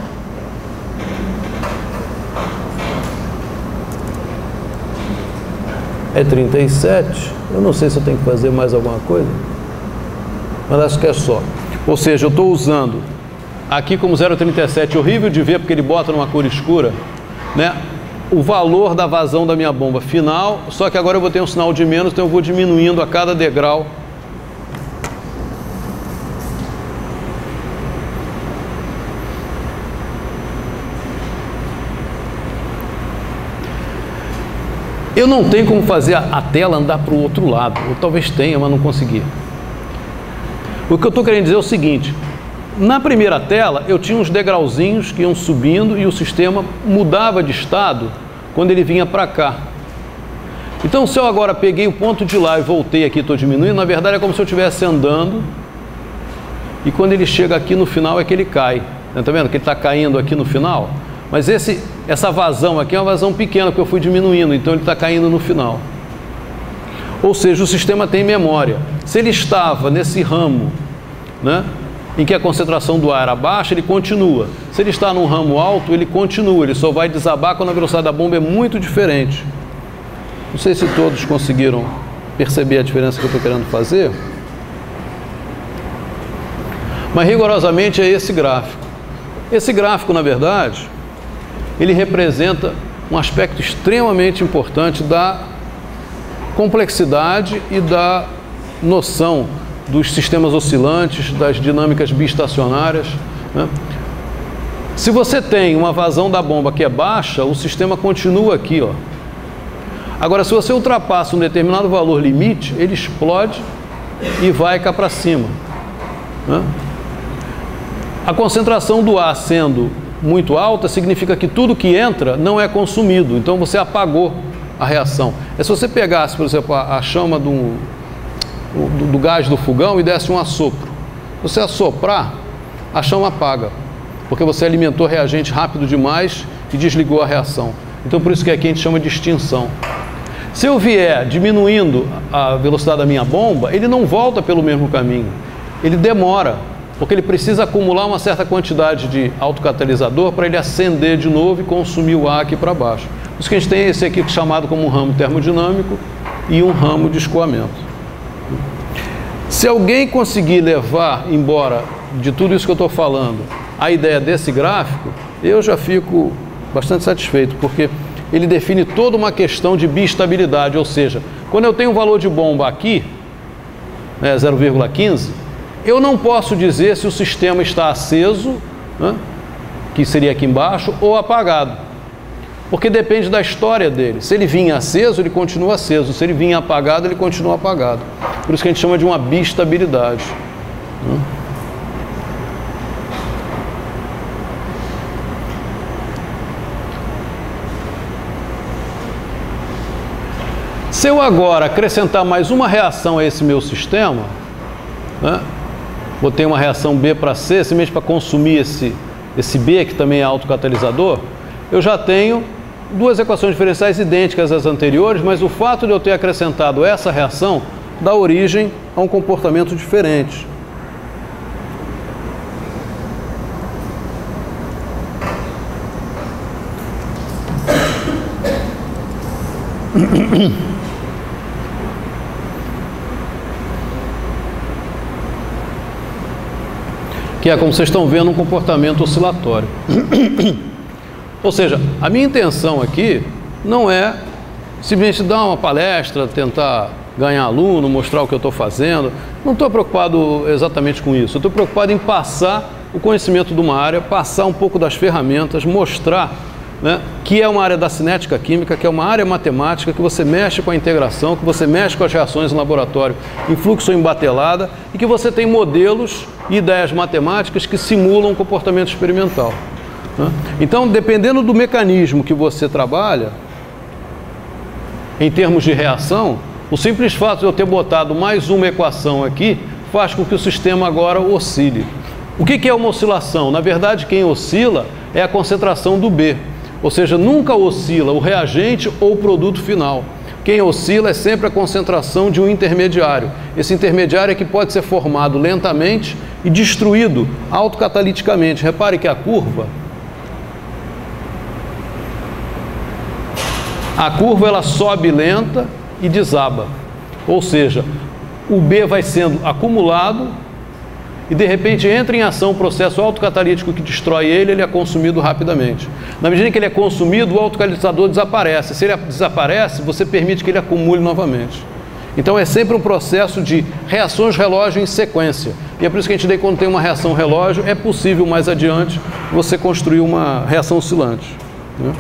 é 37. Eu não sei se eu tenho que fazer mais alguma coisa, mas acho que é só. Ou seja, eu estou usando aqui como 0,37, horrível de ver porque ele bota numa cor escura, né? O valor da vazão da minha bomba final, só que agora eu vou ter um sinal de menos, então eu vou diminuindo a cada degrau. Eu não tenho como fazer a tela andar para o outro lado, ou talvez tenha, mas não consegui. O que eu estou querendo dizer é o seguinte: na primeira tela eu tinha uns degrauzinhos que iam subindo e o sistema mudava de estado quando ele vinha para cá. Então, se eu agora peguei o ponto de lá e voltei aqui, estou diminuindo, na verdade é como se eu estivesse andando e quando ele chega aqui no final é que ele cai. Está vendo que ele está caindo aqui no final? Mas essa vazão aqui é uma vazão pequena, porque eu fui diminuindo, então ele está caindo no final. Ou seja, o sistema tem memória. Se ele estava nesse ramo, né, em que a concentração do ar era baixa, ele continua. Se ele está num ramo alto, ele continua. Ele só vai desabar quando a velocidade da bomba é muito diferente. Não sei se todos conseguiram perceber a diferença que eu estou querendo fazer. Mas rigorosamente é esse gráfico. Esse gráfico, na verdade, ele representa um aspecto extremamente importante da complexidade e da noção dos sistemas oscilantes, das dinâmicas biestacionárias, né? Se você tem uma vazão da bomba que é baixa, o sistema continua aqui, ó. Agora, se você ultrapassa um determinado valor limite, ele explode e vai cá para cima, né? A concentração do ar sendo muito alta significa que tudo que entra não é consumido, então você apagou a reação. É se você pegasse, por exemplo, a chama do gás do fogão e desse um assopro. Se você assoprar, a chama apaga, porque você alimentou reagente rápido demais e desligou a reação. Então, por isso que aqui a gente chama de extinção. Se eu vier diminuindo a velocidade da minha bomba, ele não volta pelo mesmo caminho. Ele demora, porque ele precisa acumular uma certa quantidade de autocatalisador para ele acender de novo e consumir o ar aqui para baixo. Por isso que a gente tem esse aqui chamado como um ramo termodinâmico e um ramo de escoamento. Se alguém conseguir levar embora de tudo isso que eu estou falando a ideia desse gráfico, eu já fico bastante satisfeito, porque ele define toda uma questão de biestabilidade, ou seja, quando eu tenho um valor de bomba aqui, né, 0,15, eu não posso dizer se o sistema está aceso, né, que seria aqui embaixo, ou apagado, porque depende da história dele. Se ele vinha aceso, ele continua aceso. Se ele vinha apagado, ele continua apagado. Por isso que a gente chama de uma biestabilidade, né? Se eu agora acrescentar mais uma reação a esse meu sistema, né, botei uma reação B para C, simplesmente para consumir esse B, que também é autocatalisador, eu já tenho duas equações diferenciais idênticas às anteriores, mas o fato de eu ter acrescentado essa reação dá origem a um comportamento diferente. Que é, como vocês estão vendo, um comportamento oscilatório. Ou seja, a minha intenção aqui não é simplesmente dar uma palestra, tentar ganhar aluno, mostrar o que eu estou fazendo. Não estou preocupado exatamente com isso. Eu estou preocupado em passar o conhecimento de uma área, passar um pouco das ferramentas, mostrar, né, que é uma área da cinética química, que é uma área matemática, que você mexe com a integração, que você mexe com as reações em laboratório em fluxo ou em batelada, e que você tem modelos e ideias matemáticas que simulam o comportamento experimental. Então, dependendo do mecanismo que você trabalha, em termos de reação, o simples fato de eu ter botado mais uma equação aqui faz com que o sistema agora oscile. O que é uma oscilação? Na verdade, quem oscila é a concentração do B, ou seja, nunca oscila o reagente ou o produto final. Quem oscila é sempre a concentração de um intermediário. Esse intermediário é que pode ser formado lentamente e destruído autocataliticamente. Repare que a curva ela sobe lenta e desaba. Ou seja, o B vai sendo acumulado e de repente entra em ação um processo autocatalítico que destrói ele é consumido rapidamente. Na medida em que ele é consumido, o autocatalisador desaparece. Se ele desaparece, você permite que ele acumule novamente. Então é sempre um processo de reações relógio em sequência. E é por isso que a gente vê que quando tem uma reação relógio, é possível mais adiante você construir uma reação oscilante, né?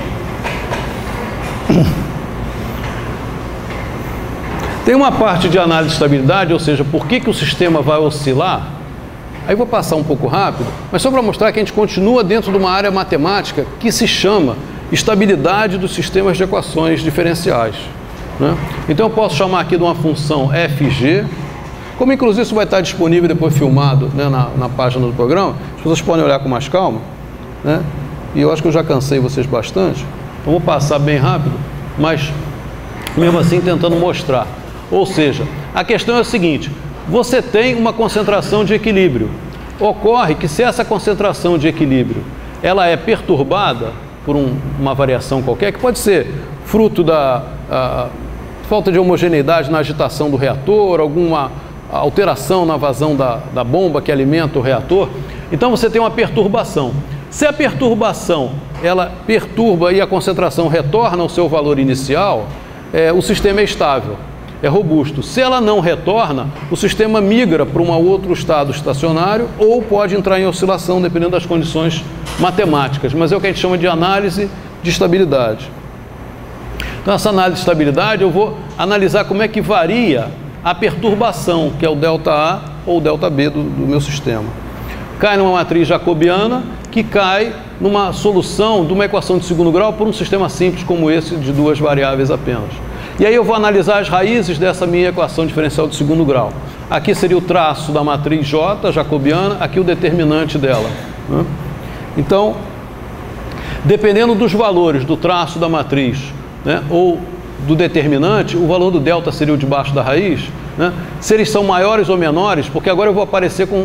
Tem uma parte de análise de estabilidade, ou seja, por que o sistema vai oscilar. Aí vou passar um pouco rápido, mas só para mostrar que a gente continua dentro de uma área matemática que se chama estabilidade dos sistemas de equações diferenciais, né? Então eu posso chamar aqui de uma função FG, como inclusive isso vai estar disponível depois filmado, né, na página do programa, as pessoas podem olhar com mais calma, né? E eu acho que eu já cansei vocês bastante, então vou passar bem rápido, mas mesmo assim tentando mostrar. Ou seja, a questão é a seguinte: você tem uma concentração de equilíbrio. Ocorre que se essa concentração de equilíbrio ela é perturbada por uma variação qualquer, que pode ser fruto da falta de homogeneidade na agitação do reator, alguma alteração na vazão da bomba que alimenta o reator, então você tem uma perturbação. Se a perturbação ela perturba e a concentração retorna ao seu valor inicial, o sistema é estável, é robusto. Se ela não retorna, o sistema migra para um outro estado estacionário ou pode entrar em oscilação, dependendo das condições matemáticas. Mas é o que a gente chama de análise de estabilidade. Então, essa análise de estabilidade, eu vou analisar como é que varia a perturbação, que é o ΔA ou o ΔB do meu sistema. Cai numa matriz jacobiana, que cai numa solução de uma equação de segundo grau por um sistema simples como esse, de duas variáveis apenas. E aí eu vou analisar as raízes dessa minha equação diferencial de segundo grau. Aqui seria o traço da matriz J, jacobiana, aqui o determinante dela, né? Então, dependendo dos valores do traço da matriz, né, ou do determinante, o valor do delta seria o de baixo da raiz, né? Se eles são maiores ou menores, porque agora eu vou aparecer com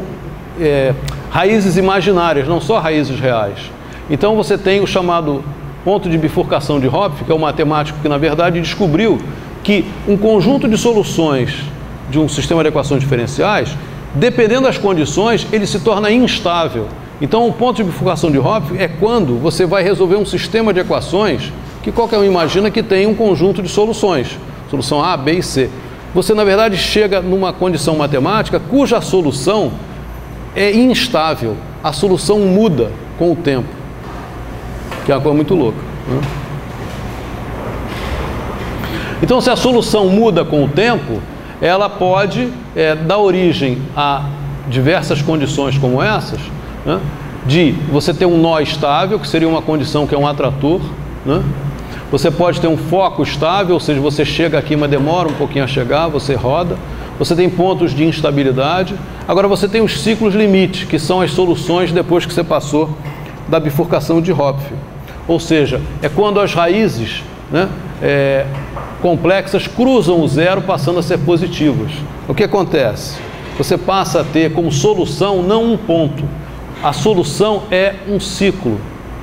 raízes imaginárias, não só raízes reais. Então você tem o chamado ponto de bifurcação de Hopf, que é um matemático que, na verdade, descobriu que um conjunto de soluções de um sistema de equações diferenciais, dependendo das condições, ele se torna instável. Então, o ponto de bifurcação de Hopf é quando você vai resolver um sistema de equações que qualquer um imagina que tem um conjunto de soluções, solução A, B e C. Você, na verdade, chega numa condição matemática cuja solução é instável, a solução muda com o tempo, que é uma coisa muito louca, né? Então, se a solução muda com o tempo, ela pode dar origem a diversas condições como essas, né? De você ter um nó estável, que seria uma condição que é um atrator, né? Você pode ter um foco estável, ou seja, você chega aqui, mas demora um pouquinho a chegar, você roda. Você tem pontos de instabilidade. Agora você tem os ciclos limite, que são as soluções depois que você passou da bifurcação de Hopf. Ou seja, é quando as raízes, né, complexas cruzam o zero, passando a ser positivas. O que acontece? Você passa a ter como solução não um ponto. A solução é um ciclo.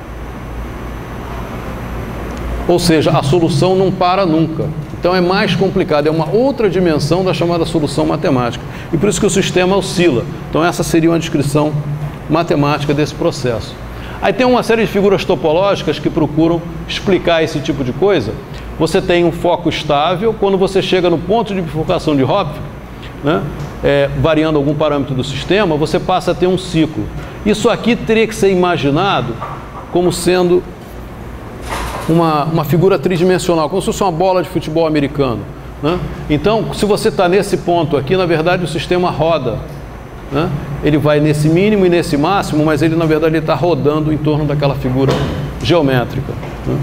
Ou seja, a solução não para nunca. Então é mais complicado, é uma outra dimensão da chamada solução matemática. E por isso que o sistema oscila. Então essa seria uma descrição matemática desse processo. Aí tem uma série de figuras topológicas que procuram explicar esse tipo de coisa. Você tem um foco estável, quando você chega no ponto de bifurcação de Hopf, né, variando algum parâmetro do sistema, você passa a ter um ciclo. Isso aqui teria que ser imaginado como sendo uma figura tridimensional, como se fosse uma bola de futebol americano, né? Então, se você está nesse ponto aqui, na verdade o sistema roda, né? Ele vai nesse mínimo e nesse máximo, mas ele na verdade está rodando em torno daquela figura geométrica, né?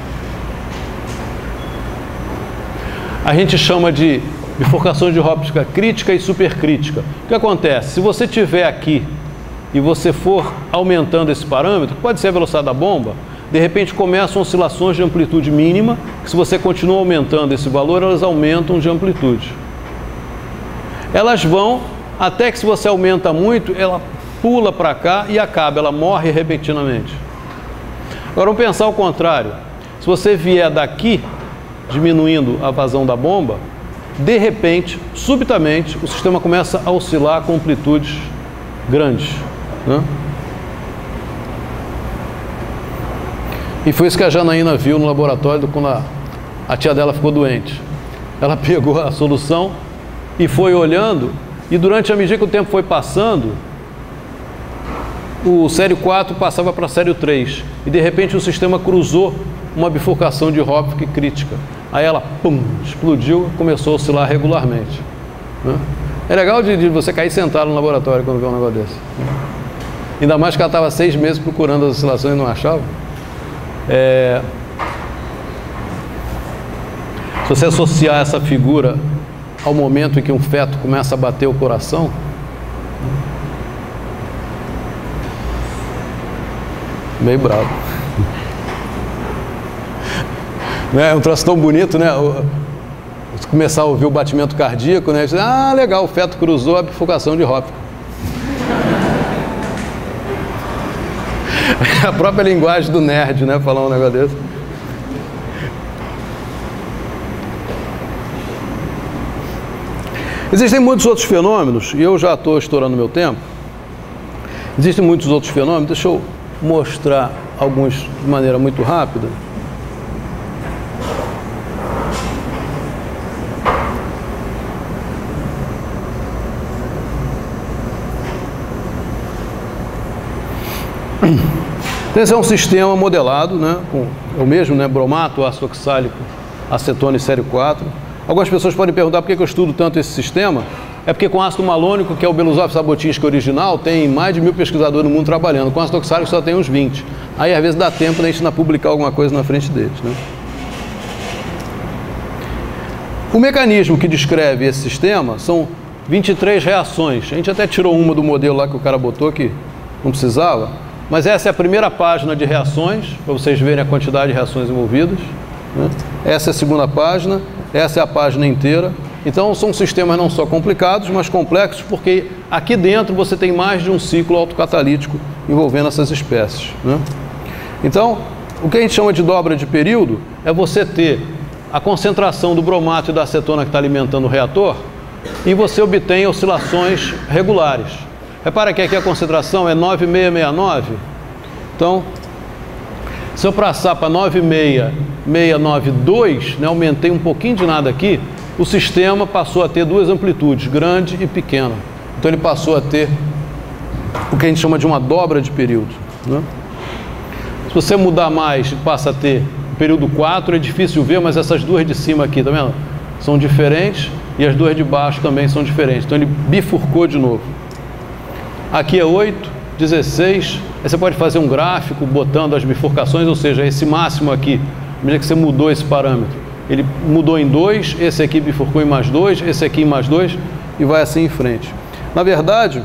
A gente chama de bifurcação de Hopf crítica e supercrítica. O que acontece? Se você estiver aqui e você for aumentando esse parâmetro, pode ser a velocidade da bomba, de repente começam oscilações de amplitude mínima, que se você continua aumentando esse valor, elas aumentam de amplitude. Elas vão até que, se você aumenta muito, ela pula para cá e acaba, ela morre repentinamente. Agora vamos pensar ao contrário. Se você vier daqui, diminuindo a vazão da bomba, de repente, subitamente, o sistema começa a oscilar com amplitudes grandes, né? E foi isso que a Janaína viu no laboratório quando a tia dela ficou doente. Ela pegou a solução e foi olhando, e durante a medida que o tempo foi passando, o série 4 passava para a série 3. E de repente o sistema cruzou uma bifurcação de Hopf crítica. Aí ela, pum, explodiu e começou a oscilar regularmente, né? É legal de você cair sentado no laboratório quando vê um negócio desse. Ainda mais que ela estava 6 meses procurando as oscilações e não achava. Se você associar essa figura ao momento em que um feto começa a bater o coração, meio bravo. É um troço tão bonito, né? Você começar a ouvir o batimento cardíaco, né? Você, ah, legal, o feto cruzou a bifurcação de Hopf. A própria linguagem do nerd, né? Falar um negócio desse. Existem muitos outros fenômenos, e eu já estou estourando meu tempo. Existem muitos outros fenômenos, deixa eu mostrar alguns de maneira muito rápida. Então, esse é um sistema modelado, né, com o mesmo, né, bromato, ácido oxálico, acetona e série 4. Algumas pessoas podem perguntar por que eu estudo tanto esse sistema. É porque com ácido malônico, que é o Belousov-Sabotinsky original, tem mais de 1000 pesquisadores no mundo trabalhando. Com ácido oxálico só tem uns 20. Aí às vezes dá tempo da gente ainda publicar alguma coisa na frente deles, né? O mecanismo que descreve esse sistema são 23 reações. A gente até tirou uma do modelo lá que o cara botou, que não precisava. Mas essa é a primeira página de reações, para vocês verem a quantidade de reações envolvidas, né? Essa é a segunda página, essa é a página inteira. Então são sistemas não só complicados, mas complexos, porque aqui dentro você tem mais de um ciclo autocatalítico envolvendo essas espécies, né? Então, o que a gente chama de dobra de período é você ter a concentração do bromato e da acetona que está alimentando o reator e você obtém oscilações regulares. Repara que aqui a concentração é 9,669. Então, se eu passar para 9,692, né, aumentei um pouquinho de nada aqui, o sistema passou a ter duas amplitudes, grande e pequena. Então ele passou a ter o que a gente chama de uma dobra de período, né? Se você mudar mais, passa a ter o período 4, é difícil ver, mas essas duas de cima aqui, tá vendo? São diferentes e as duas de baixo também são diferentes. Então ele bifurcou de novo. Aqui é 8, 16, aí você pode fazer um gráfico botando as bifurcações, ou seja, esse máximo aqui à medida que você mudou esse parâmetro. Ele mudou em 2, esse aqui bifurcou em mais 2, esse aqui em mais 2, e vai assim em frente. Na verdade,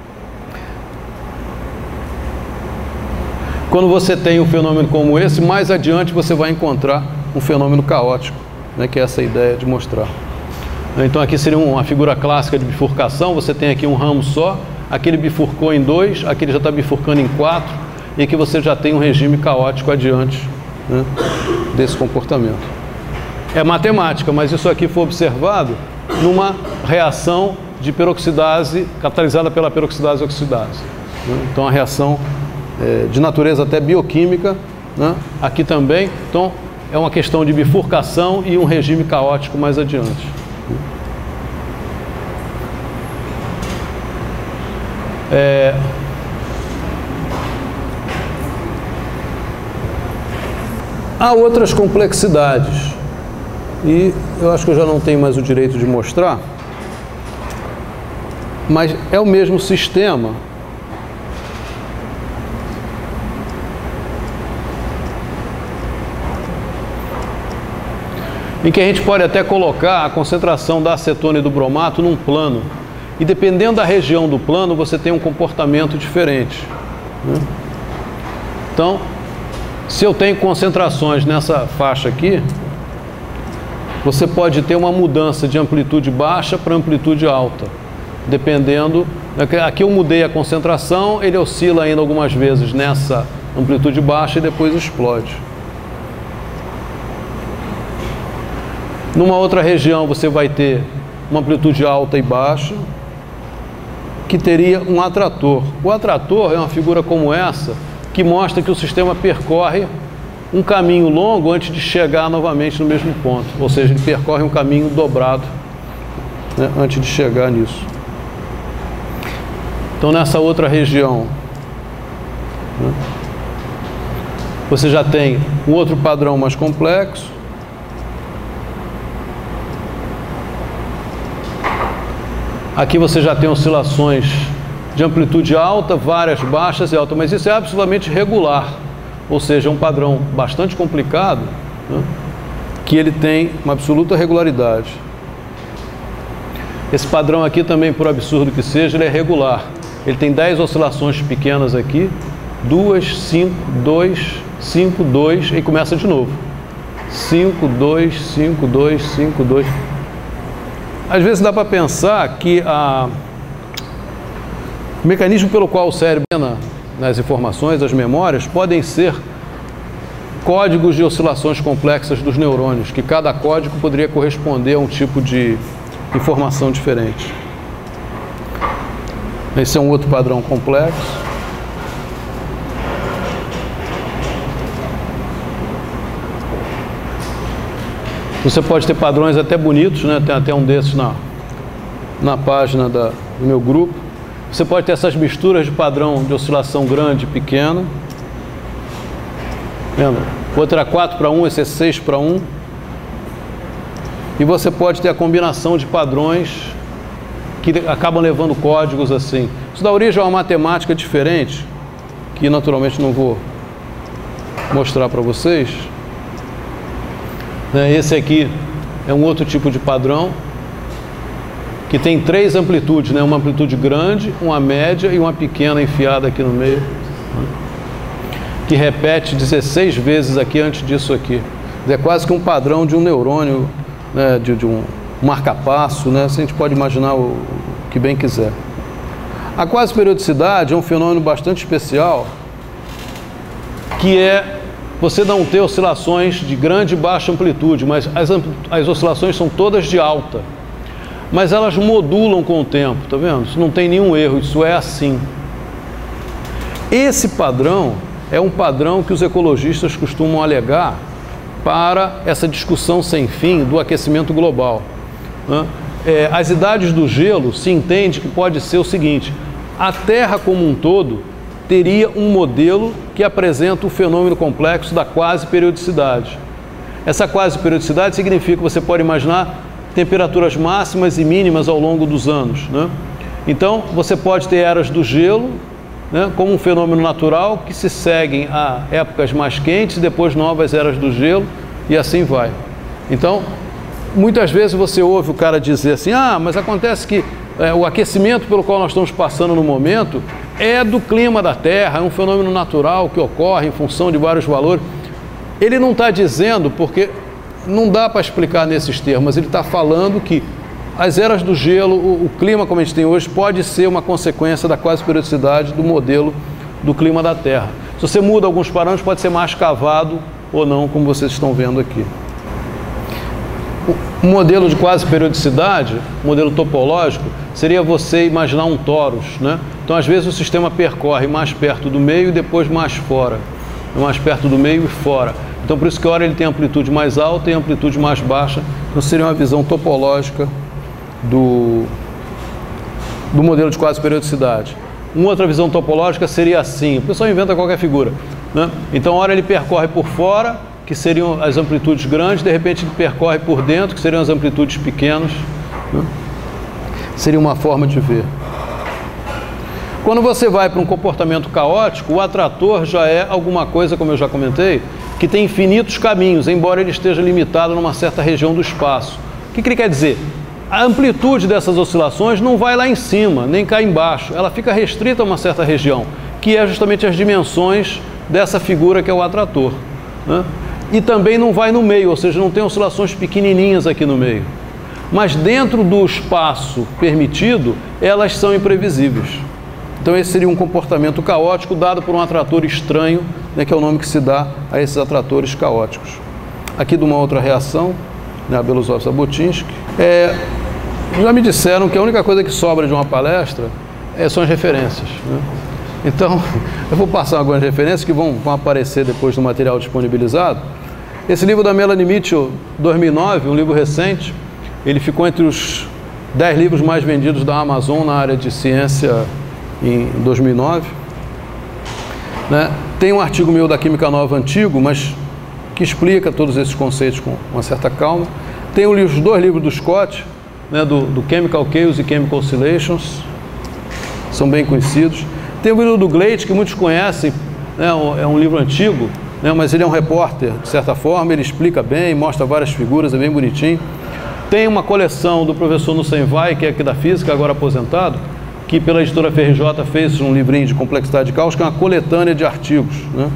quando você tem um fenômeno como esse, mais adiante você vai encontrar um fenômeno caótico, né, que é essa ideia de mostrar. Então aqui seria uma figura clássica de bifurcação, você tem aqui um ramo só, aqui ele bifurcou em 2, aqui ele já está bifurcando em 4, e aqui você já tem um regime caótico adiante, né, desse comportamento. É matemática, mas isso aqui foi observado numa reação de peroxidase, catalisada pela peroxidase oxidase. Né? Então a reação de natureza até bioquímica, né, aqui também. Então é uma questão de bifurcação e um regime caótico mais adiante. Há outras complexidades e eu acho que eu já não tenho mais o direito de mostrar, mas é o mesmo sistema. Em que a gente pode até colocar a concentração da acetona e do bromato num plano. E dependendo da região do plano, você tem um comportamento diferente, né? Então, se eu tenho concentrações nessa faixa aqui, você pode ter uma mudança de amplitude baixa para amplitude alta, dependendo... Aqui eu mudei a concentração, ele oscila ainda algumas vezes nessa amplitude baixa e depois explode. Numa outra região você vai ter uma amplitude alta e baixa, que teria um atrator. O atrator é uma figura como essa, que mostra que o sistema percorre um caminho longo antes de chegar novamente no mesmo ponto. Ou seja, ele percorre um caminho dobrado, né, antes de chegar nisso. Então nessa outra região, né, você já tem um outro padrão mais complexo. Aqui você já tem oscilações de amplitude alta, várias baixas e altas, mas isso é absolutamente regular, ou seja, um padrão bastante complicado, né, que ele tem uma absoluta regularidade. Esse padrão aqui também, por absurdo que seja, ele é regular. Ele tem 10 oscilações pequenas aqui, 2, 5, 2, 5, 2, e começa de novo. 5, 2, 5, 2, 5, 2... Às vezes dá para pensar que o mecanismo pelo qual o cérebro nas informações, as memórias, podem ser códigos de oscilações complexas dos neurônios, que cada código poderia corresponder a um tipo de informação diferente. Esse é um outro padrão complexo. Você pode ter padrões até bonitos, né? Tem até um desses na página do meu grupo. Você pode ter essas misturas de padrão de oscilação grande e pequena. Lembra? O outro era 4:1, esse é 6:1. E você pode ter a combinação de padrões que acabam levando códigos assim. Isso dá origem a uma matemática diferente, que naturalmente não vou mostrar para vocês. Esse aqui é um outro tipo de padrão que tem 3 amplitudes, né? Uma amplitude grande, uma média e uma pequena enfiada aqui no meio, né? Que repete 16 vezes aqui antes disso aqui. É quase que um padrão de um neurônio, né? de um marca-passo, né? A gente pode imaginar o que bem quiser. A quasi-periodicidade é um fenômeno bastante especial, que é você não ter oscilações de grande e baixa amplitude, mas as oscilações são todas de alta. Mas elas modulam com o tempo, tá vendo? Isso não tem nenhum erro, isso é assim. Esse padrão é um padrão que os ecologistas costumam alegar para essa discussão sem fim do aquecimento global, né? As idades do gelo se entende que pode ser o seguinte: a Terra como um todo teria um modelo que apresenta o fenômeno complexo da quasi-periodicidade. Essa quasi-periodicidade significa que você pode imaginar temperaturas máximas e mínimas ao longo dos anos, né? Então, você pode ter eras do gelo, né, como um fenômeno natural que se seguem a épocas mais quentes e depois novas eras do gelo e assim vai. Então, muitas vezes você ouve o cara dizer assim, mas acontece que o aquecimento pelo qual nós estamos passando no momento é do clima da Terra, é um fenômeno natural que ocorre em função de vários valores. Ele não está dizendo, porque não dá para explicar nesses termos, ele está falando que as eras do gelo, o clima como a gente tem hoje, pode ser uma consequência da quase periodicidade do modelo do clima da Terra. Se você muda alguns parâmetros, pode ser mais cavado ou não, como vocês estão vendo aqui. O modelo de quase periodicidade, modelo topológico, seria você imaginar um torus, né? Então, às vezes, o sistema percorre mais perto do meio e depois mais fora. Mais perto do meio e fora. Então, por isso que, ora, ele tem amplitude mais alta e amplitude mais baixa. Então, seria uma visão topológica do modelo de quase periodicidade. Uma outra visão topológica seria assim. O pessoal inventa qualquer figura, né? Então, ora, ele percorre por fora, que seriam as amplitudes grandes, de repente ele percorre por dentro, que seriam as amplitudes pequenas, né? Seria uma forma de ver. Quando você vai para um comportamento caótico, o atrator já é alguma coisa, como eu já comentei, que tem infinitos caminhos, embora ele esteja limitado numa certa região do espaço. O que ele quer dizer? A amplitude dessas oscilações não vai lá em cima, nem cá embaixo, ela fica restrita a uma certa região, que é justamente as dimensões dessa figura que é o atrator, né? E também não vai no meio, ou seja, não tem oscilações pequenininhas aqui no meio. Mas dentro do espaço permitido, elas são imprevisíveis. Então esse seria um comportamento caótico dado por um atrator estranho, né, que é o nome que se dá a esses atratores caóticos. Aqui de uma outra reação, né, a Belousov-Zhabotinsky. Já me disseram que a única coisa que sobra de uma palestra são as referências, né? Então, eu vou passar algumas referências que vão aparecer depois do material disponibilizado. Esse livro da Melanie Mitchell, 2009, um livro recente, ele ficou entre os 10 livros mais vendidos da Amazon na área de ciência em 2009. Né? Tem um artigo meu da Química Nova antigo, mas que explica todos esses conceitos com uma certa calma. Tem os 2 livros do Scott, né, do Chemical Chaos e Chemical Oscillations, são bem conhecidos. Tem o livro do Gleit, que muitos conhecem, né, é um livro antigo, né, mas ele é um repórter, de certa forma, ele explica bem, mostra várias figuras, é bem bonitinho. Tem uma coleção do professor Nussen-Vai, que é aqui da física, agora aposentado, que pela editora FRJ fez um livrinho de complexidade de cálculo, que é uma coletânea de artigos, né?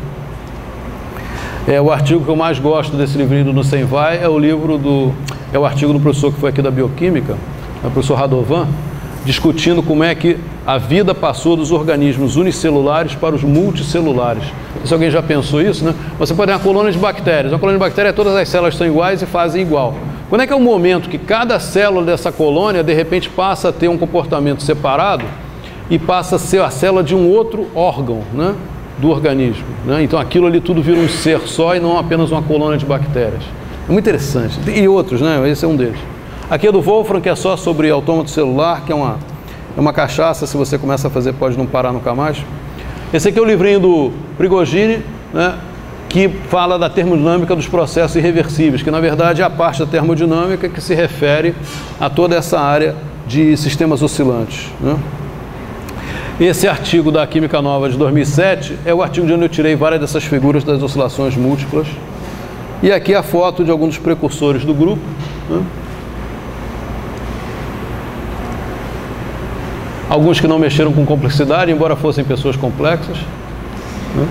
O artigo que eu mais gosto desse livrinho do Nussen-Vai é o artigo do professor que foi aqui da Bioquímica, o professor Radovan, discutindo como é que a vida passou dos organismos unicelulares para os multicelulares. Se alguém já pensou isso, né? Você pode ter uma colônia de bactérias. Uma colônia de bactérias, todas as células são iguais e fazem igual. Quando é que é o momento que cada célula dessa colônia, de repente, passa a ter um comportamento separado e passa a ser a célula de um outro órgão, né, do organismo, né? Então aquilo ali tudo vira um ser só e não apenas uma colônia de bactérias. É muito interessante. E outros, né? Esse é um deles. Aqui é do Wolfram, que é só sobre autômato celular, que é uma cachaça, se você começa a fazer pode não parar nunca mais. Esse aqui é o livrinho do Prigogine, né, que fala da termodinâmica dos processos irreversíveis, que na verdade é a parte da termodinâmica que se refere a toda essa área de sistemas oscilantes, né? Esse artigo da Química Nova de 2007 é o artigo de onde eu tirei várias dessas figuras das oscilações múltiplas. E aqui a foto de alguns dos precursores do grupo, né? Alguns que não mexeram com complexidade, embora fossem pessoas complexas, né?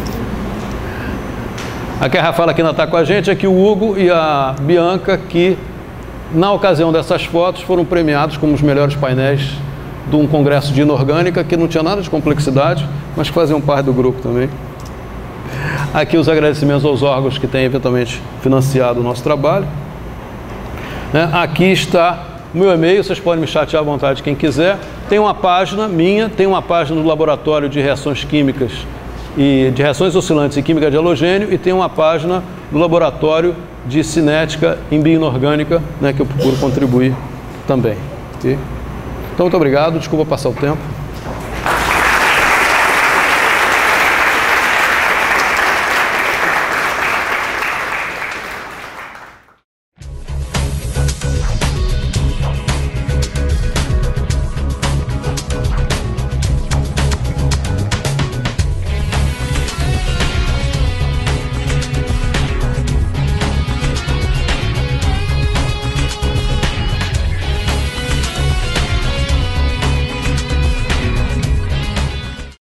Aqui a Rafaela que ainda está com a gente, aqui o Hugo e a Bianca, que na ocasião dessas fotos foram premiados como os melhores painéis de um congresso de inorgânica, que não tinha nada de complexidade, mas que faziam parte do grupo também. Aqui os agradecimentos aos órgãos que têm eventualmente financiado o nosso trabalho, né? Aqui está o meu e-mail, vocês podem me chatear à vontade quem quiser. Tem uma página minha, tem uma página do Laboratório de Reações Químicas e de Reações Oscilantes e Química de Halogênio, e tem uma página do Laboratório de Cinética em Bioinorgânica, né, que eu procuro contribuir também. Okay? Então, muito obrigado, desculpa passar o tempo.